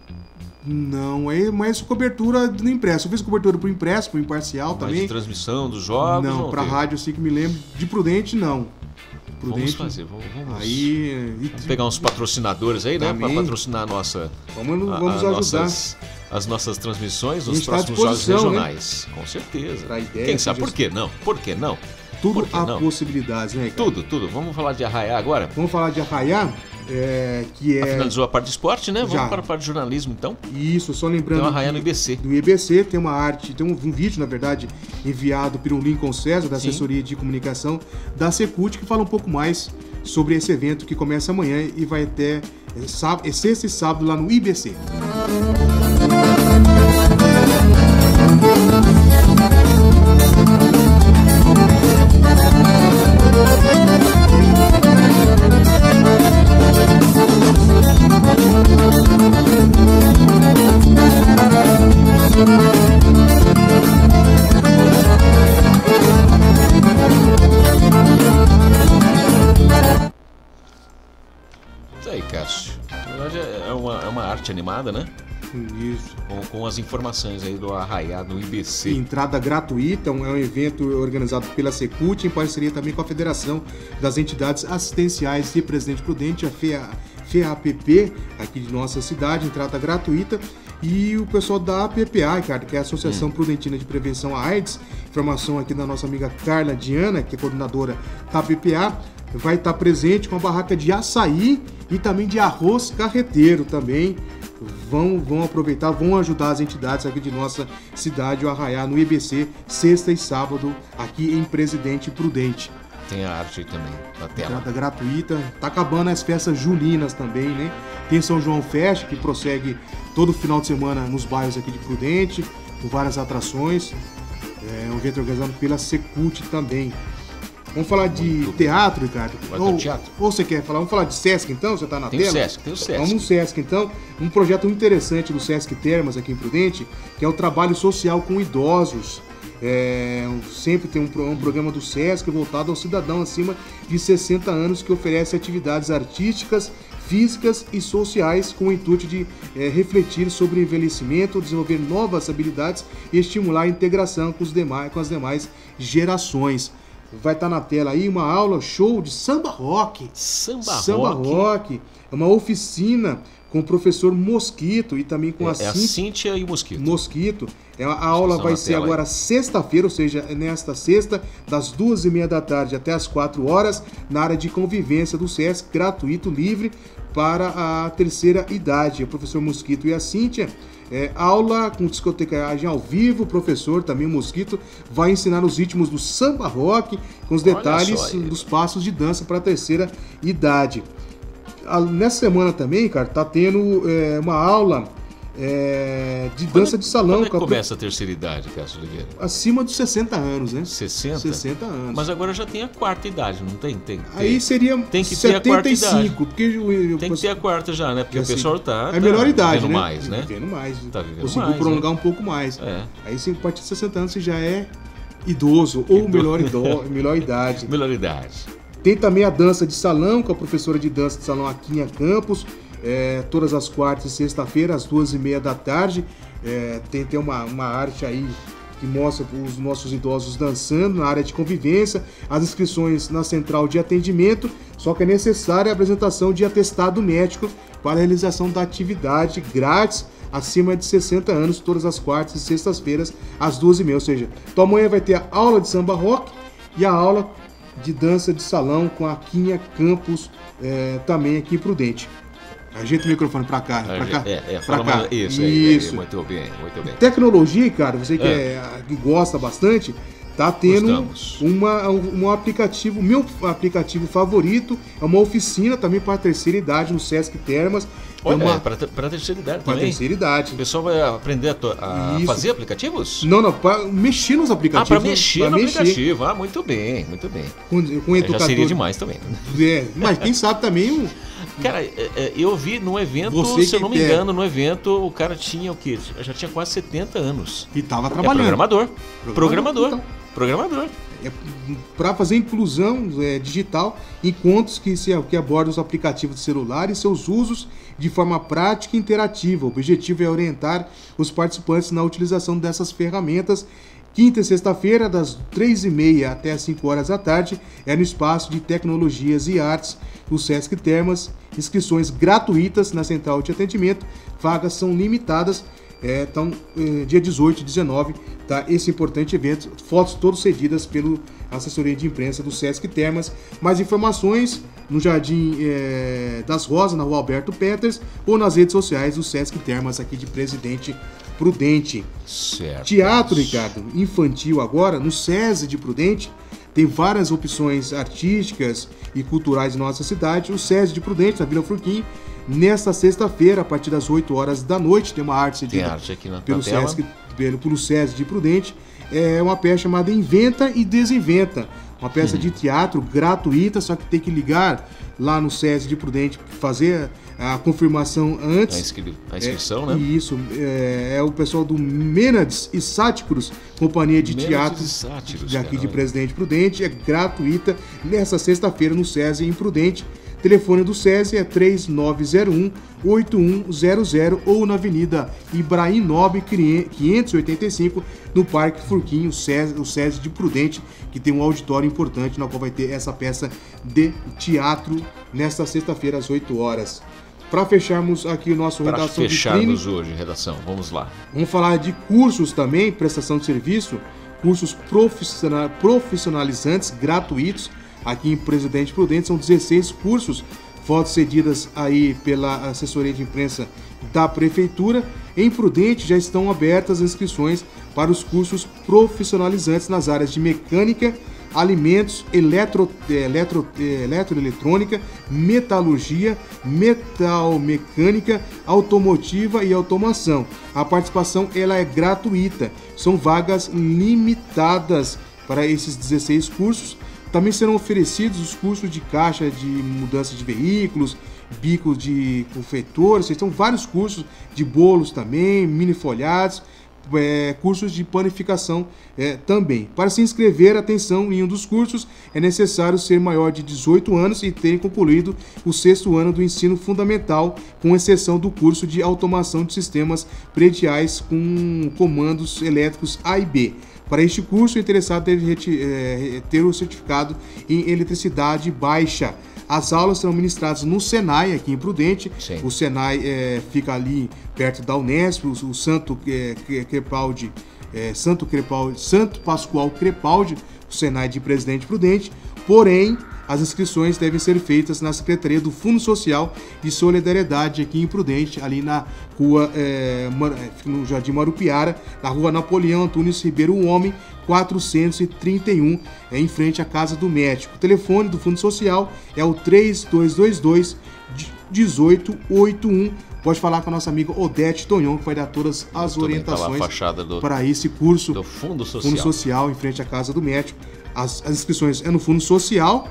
Speaker 2: Não, é mais cobertura no impresso. Eu fiz cobertura pro impresso, pro imparcial
Speaker 1: Mas
Speaker 2: também.
Speaker 1: de transmissão dos jogos.
Speaker 2: Não,
Speaker 1: Não,
Speaker 2: pra
Speaker 1: teve.
Speaker 2: rádio, assim que me lembro. De Prudente, não.
Speaker 1: Vamos
Speaker 2: Prudente.
Speaker 1: fazer, vamos, vamos,
Speaker 2: Aí. e-
Speaker 1: vamos pegar uns patrocinadores aí, né? Pra
Speaker 2: Também.
Speaker 1: patrocinar a nossa.
Speaker 2: Vamos,
Speaker 1: a-
Speaker 2: vamos
Speaker 1: a
Speaker 2: ajudar.
Speaker 1: Nossas, as nossas transmissões
Speaker 2: A
Speaker 1: nos
Speaker 2: gente tá à
Speaker 1: próximos jogos
Speaker 2: disposição, né?
Speaker 1: regionais. Com certeza.
Speaker 2: Pra ideia,
Speaker 1: Quem sabe?
Speaker 2: sugestão.
Speaker 1: Por que não? Por que não?
Speaker 2: Tudo
Speaker 1: Por que
Speaker 2: há
Speaker 1: não?
Speaker 2: possibilidades, né, cara?
Speaker 1: Tudo, tudo. Vamos falar de Arraiá agora?
Speaker 2: Vamos falar de Arraiá, é, que é.
Speaker 1: Finalizou a parte de esporte, né? Vamos
Speaker 2: Já.
Speaker 1: para a parte de jornalismo, então.
Speaker 2: Isso, só
Speaker 1: Tem
Speaker 2: lembrando.
Speaker 1: o Arraiá
Speaker 2: que
Speaker 1: no I B C.
Speaker 2: Do I B C tem uma arte, tem um, um vídeo, na verdade, enviado pelo Lincoln César, da
Speaker 1: Sim.
Speaker 2: assessoria de comunicação da Secult, que fala um pouco mais sobre esse evento que começa amanhã e vai até é, sábado, é sexta e sábado lá no I B C.
Speaker 1: Isso aí, Cássio. Na verdade é uma, é uma arte animada, né?
Speaker 2: Isso.
Speaker 1: Com, com as informações aí do Arraiá no I B C.
Speaker 2: Entrada gratuita, um- é um evento organizado pela Secult, em parceria também com a Federação das Entidades Assistenciais de Presidente Prudente, a F A A P P, aqui de nossa cidade, entrada gratuita. E o pessoal da A P P A, Ricardo, que é a Associação Prudentina de Prevenção à AIDS, informação aqui da nossa amiga Carla Diana, que é coordenadora da A P P A, vai estar presente com a barraca de açaí e também de arroz carreteiro também. Vão, vão aproveitar, vão ajudar as entidades aqui de nossa cidade, o Arraiá, no I B C, sexta e sábado, aqui em Presidente Prudente.
Speaker 1: Tem a arte aí também, na tela.
Speaker 2: Entrada gratuita. Tá acabando as festas juninas também, né? Tem São João Fest, que prossegue todo final de semana nos bairros aqui de Prudente, com várias atrações. É um evento organizado pela Secult também. Vamos falar de
Speaker 1: Muito
Speaker 2: teatro, Ricardo?
Speaker 1: Vai ter
Speaker 2: Ou,
Speaker 1: teatro?
Speaker 2: ou você quer falar? Vamos falar de Sesc, então? Você tá na
Speaker 1: Tem
Speaker 2: tela?
Speaker 1: o Sesc, tem o Sesc.
Speaker 2: Vamos no Sesc, então. Um projeto interessante do Sesc Termas aqui em Prudente, que é o trabalho social com idosos. É, sempre tem um, pro- um programa do Sesc voltado ao cidadão acima de sessenta anos, que oferece atividades artísticas, físicas e sociais com o intuito de é, refletir sobre o envelhecimento, desenvolver novas habilidades e estimular a integração com, os demais, com as demais gerações. Vai estar na tela aí uma aula show de samba rock.
Speaker 1: Samba,
Speaker 2: Samba
Speaker 1: rock.
Speaker 2: rock. É uma oficina com o professor Mosquito e também com
Speaker 1: é,
Speaker 2: a,
Speaker 1: é
Speaker 2: Cíntia,
Speaker 1: a Cíntia e o Mosquito.
Speaker 2: Mosquito. É, a aula vai ser agora aí. sexta-feira, ou seja, nesta sexta, das duas e meia da tarde até as quatro horas, na área de convivência do SESC, gratuito, livre, para a terceira idade. O professor Mosquito e a Cíntia. É, aula com discotecagem ao vivo, o professor, também o Mosquito, vai ensinar os ritmos do samba rock, com os detalhes dos passos de dança para a terceira idade. Nessa semana também, cara, tá tendo é, uma aula é, de dança
Speaker 1: quando,
Speaker 2: de salão.
Speaker 1: Quando é que começa a terceira idade, Cássio Oliveira?
Speaker 2: Acima dos sessenta anos, né?
Speaker 1: sessenta?
Speaker 2: sessenta anos.
Speaker 1: Mas agora já tem a quarta idade, não tem? tem, tem.
Speaker 2: Aí seria
Speaker 1: tem que
Speaker 2: setenta e cinco,
Speaker 1: ter a quarta idade.
Speaker 2: Porque eu,
Speaker 1: tem que ter a quarta já, né? Porque
Speaker 2: assim,
Speaker 1: o pessoal tá,
Speaker 2: é a melhor
Speaker 1: tá
Speaker 2: idade,
Speaker 1: vivendo
Speaker 2: né?
Speaker 1: mais, né?
Speaker 2: Vivendo mais.
Speaker 1: Tá vivendo
Speaker 2: Conseguiu
Speaker 1: mais,
Speaker 2: prolongar
Speaker 1: né?
Speaker 2: um pouco mais.
Speaker 1: É.
Speaker 2: Aí, a partir de sessenta anos, você já é idoso, ou melhor, ido, melhor idade.
Speaker 1: Melhor idade.
Speaker 2: Tem também a dança de salão, com a professora de dança de salão Aquinha Campos, é, todas as quartas e sexta-feira, às duas e meia da tarde. É, tem tem uma, uma arte aí que mostra os nossos idosos dançando na área de convivência, as inscrições na central de atendimento, só que é necessária a apresentação de atestado médico para a realização da atividade grátis acima de sessenta anos, todas as quartas e sextas-feiras, às duas e meia. Ou seja, então amanhã vai ter a aula de samba rock e a aula de dança de salão com a Aquinha Campos, é, também aqui em Prudente. Ajeita o microfone pra cá, pra cá,
Speaker 1: é, é,
Speaker 2: pra cá.
Speaker 1: Isso,
Speaker 2: isso.
Speaker 1: É, é, muito bem, muito bem.
Speaker 2: Tecnologia, cara, você que, é. É, que gosta bastante, tá tendo uma, um, um aplicativo, meu aplicativo favorito, é uma oficina também para a terceira idade no Sesc Termas.
Speaker 1: Olha,
Speaker 2: uma...
Speaker 1: é para a terceira idade
Speaker 2: pra
Speaker 1: também.
Speaker 2: terceira idade.
Speaker 1: O pessoal vai aprender a, to... a fazer aplicativos?
Speaker 2: Não, não, para mexer nos aplicativos.
Speaker 1: Ah, para mexer
Speaker 2: pra
Speaker 1: no
Speaker 2: mexer.
Speaker 1: aplicativo. Ah, muito bem, muito bem.
Speaker 2: Com, com educador...
Speaker 1: Já seria demais também.
Speaker 2: É, mas quem sabe também... Um...
Speaker 1: Cara, eu vi num evento, Você se eu não me engano, é. no evento o cara tinha o quê? Já tinha quase setenta anos.
Speaker 2: E tava trabalhando.
Speaker 1: É programador. Programador. Programador.
Speaker 2: Então.
Speaker 1: programador.
Speaker 2: É para fazer inclusão é, digital, encontros que, se, que abordam os aplicativos de celular e seus usos de forma prática e interativa. O objetivo é orientar os participantes na utilização dessas ferramentas. Quinta e sexta-feira, das três e meia até as cinco horas da tarde, é no Espaço de Tecnologias e Artes do Sesc Termas. Inscrições gratuitas na central de atendimento, vagas são limitadas. É, então, é, dia dezoito e dezenove, tá esse importante evento. Fotos todas cedidas pela assessoria de imprensa do Sesc Termas. Mais informações no Jardim é, das Rosas, na Rua Alberto Peters, ou nas redes sociais do Sesc Termas, aqui de Presidente Prudente.
Speaker 1: Certo.
Speaker 2: Teatro, Ricardo, infantil agora, no SESI de Prudente, tem várias opções artísticas e culturais em nossa cidade. O SESI de Prudente, na Vila Furquim, nesta sexta-feira, a partir das oito horas da noite, tem uma arte cedida
Speaker 1: arte aqui na
Speaker 2: pelo, Sesc, pelo, pelo SESI de Prudente. É uma peça chamada Inventa e Desinventa. Uma peça hum. de teatro gratuita, só que tem que ligar lá no SESI de Prudente, fazer a confirmação antes.
Speaker 1: A, inscri a inscrição,
Speaker 2: é,
Speaker 1: né?
Speaker 2: Isso. É, é o pessoal do Mênades e Sátiros, companhia de teatro de aqui de Presidente Prudente. É gratuita nessa sexta-feira no SESI em Prudente. Telefone do SESI é três nove zero um, oito um zero zero ou na Avenida Ibrahim Nobre, quinhentos e oitenta e cinco, no Parque Furquim, o SESI, o SESI de Prudente, que tem um auditório importante, na qual vai ter essa peça de teatro nesta sexta-feira, às oito horas. Para fecharmos aqui o nosso
Speaker 1: pra
Speaker 2: redação
Speaker 1: fecharmos
Speaker 2: vitrine,
Speaker 1: hoje, redação, vamos lá.
Speaker 2: Vamos falar de cursos também, prestação de serviço, cursos profissionalizantes gratuitos. Aqui em Presidente Prudente são dezesseis cursos, fotos cedidas aí pela assessoria de imprensa da Prefeitura. Em Prudente já estão abertas as inscrições para os cursos profissionalizantes nas áreas de mecânica, alimentos, eletro, eletro, eletroeletrônica, metalurgia, metalmecânica, automotiva e automação. A participação ela é gratuita, são vagas limitadas para esses dezesseis cursos. Também serão oferecidos os cursos de caixa de mudança de veículos, bico de confeitor, são vários cursos de bolos também, mini folhados, é, cursos de panificação é, também. Para se inscrever, atenção, em um dos cursos é necessário ser maior de dezoito anos e ter concluído o sexto ano do ensino fundamental, com exceção do curso de automação de sistemas prediais com comandos elétricos A e B. Para este curso, o interessado deve ter o certificado em eletricidade baixa. As aulas serão ministradas no Senai, aqui em Prudente.
Speaker 1: Sim.
Speaker 2: O Senai é, fica ali perto da Unesp, o, o Santo é, Crepaldi, é, Santo Crepaldi, Santo Pascoal Crepaldi, o Senai de Presidente Prudente. Porém, as inscrições devem ser feitas na Secretaria do Fundo Social de Solidariedade aqui em Prudente, ali na rua, é, no Jardim Marupiara, na rua Napoleão Antunes Ribeiro Homem, quatrocentos e trinta e um, é, em frente à Casa do Médico. O telefone do Fundo Social é o três dois dois dois, um oito oito um. Pode falar com a nossa amiga Odete Tonhon, que vai dar todas as
Speaker 1: Também
Speaker 2: orientações
Speaker 1: tá lá a fachada do,
Speaker 2: para esse curso
Speaker 1: do Fundo Social.
Speaker 2: Fundo Social, em frente à Casa do Médico. As, as inscrições é no Fundo Social.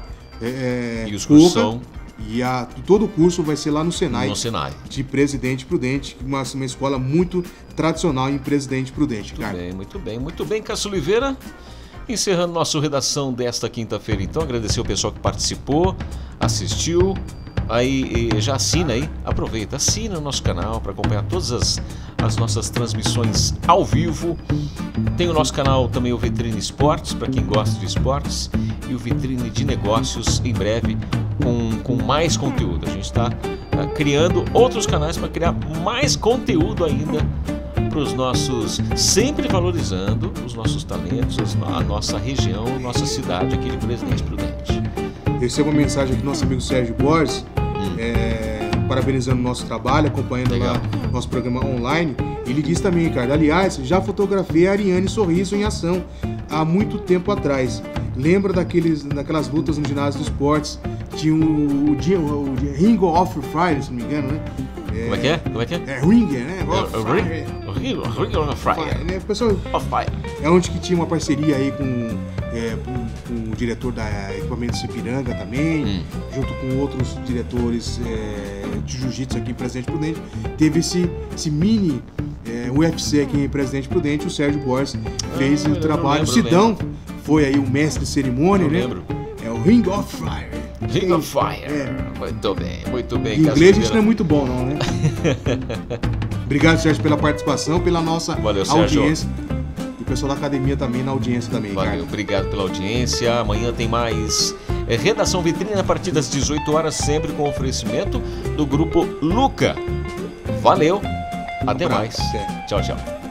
Speaker 2: É,
Speaker 1: e os cursos
Speaker 2: Corra,
Speaker 1: são...
Speaker 2: E a, todo o curso vai ser lá no Senai,
Speaker 1: no Senai.
Speaker 2: de Presidente Prudente, uma, uma escola muito tradicional em Presidente Prudente.
Speaker 1: Muito
Speaker 2: cara.
Speaker 1: bem, muito bem. Muito bem, Cássio Oliveira. Encerrando nossa redação desta quinta-feira, então, agradecer o pessoal que participou, assistiu. Aí já assina aí, aproveita, assina o nosso canal para acompanhar todas as, as nossas transmissões ao vivo. Tem o nosso canal também, o Vitrine Esportes, para quem gosta de esportes, e o Vitrine de Negócios, em breve, com, com mais conteúdo. A gente está uh, criando outros canais para criar mais conteúdo ainda para os nossos, sempre valorizando os nossos talentos, a nossa região, nossa cidade aqui de Presidente Prudente.
Speaker 2: Recebo uma mensagem aqui do nosso amigo Sérgio Borges, hum. é, parabenizando o nosso trabalho, acompanhando Legal. lá nosso programa online. Ele diz também, Ricardo, aliás, já fotografei a Ariane Sorriso em ação há muito tempo atrás. Lembra daqueles, daquelas lutas no ginásio dos esportes? Tinha o, o, o, o Ring of Fire, se não me engano, né? É,
Speaker 1: Como é que é? Como é que é?
Speaker 2: É Ringer, né?
Speaker 1: É, o Ring, Ring, Ring of Fire.
Speaker 2: Né? Pessoal,
Speaker 1: of Fire.
Speaker 2: É onde que tinha uma parceria aí com, é, com, com o diretor da Equipamentos Ipiranga também, hum. junto com outros diretores é, de jiu-jitsu aqui em Presidente Prudente. Teve esse, esse mini é, U F C aqui em Presidente Prudente. O Sérgio Borges fez ah, o trabalho. O Sidão foi aí o mestre de cerimônia, eu né?
Speaker 1: Lembro.
Speaker 2: É o Ring of Fire.
Speaker 1: Ring of Fire. É. Muito bem, muito bem.
Speaker 2: Em inglês a gente não é muito bom, não, né? Obrigado, Sérgio, pela participação, pela nossa
Speaker 1: Valeu,
Speaker 2: audiência. E o pessoal da academia também, na audiência também,
Speaker 1: Valeu,
Speaker 2: cara.
Speaker 1: Obrigado pela audiência. Amanhã tem mais é, Redação Vitrine a partir das dezoito horas, sempre com oferecimento do Grupo Luca. Valeu, até mais. Tchau, tchau.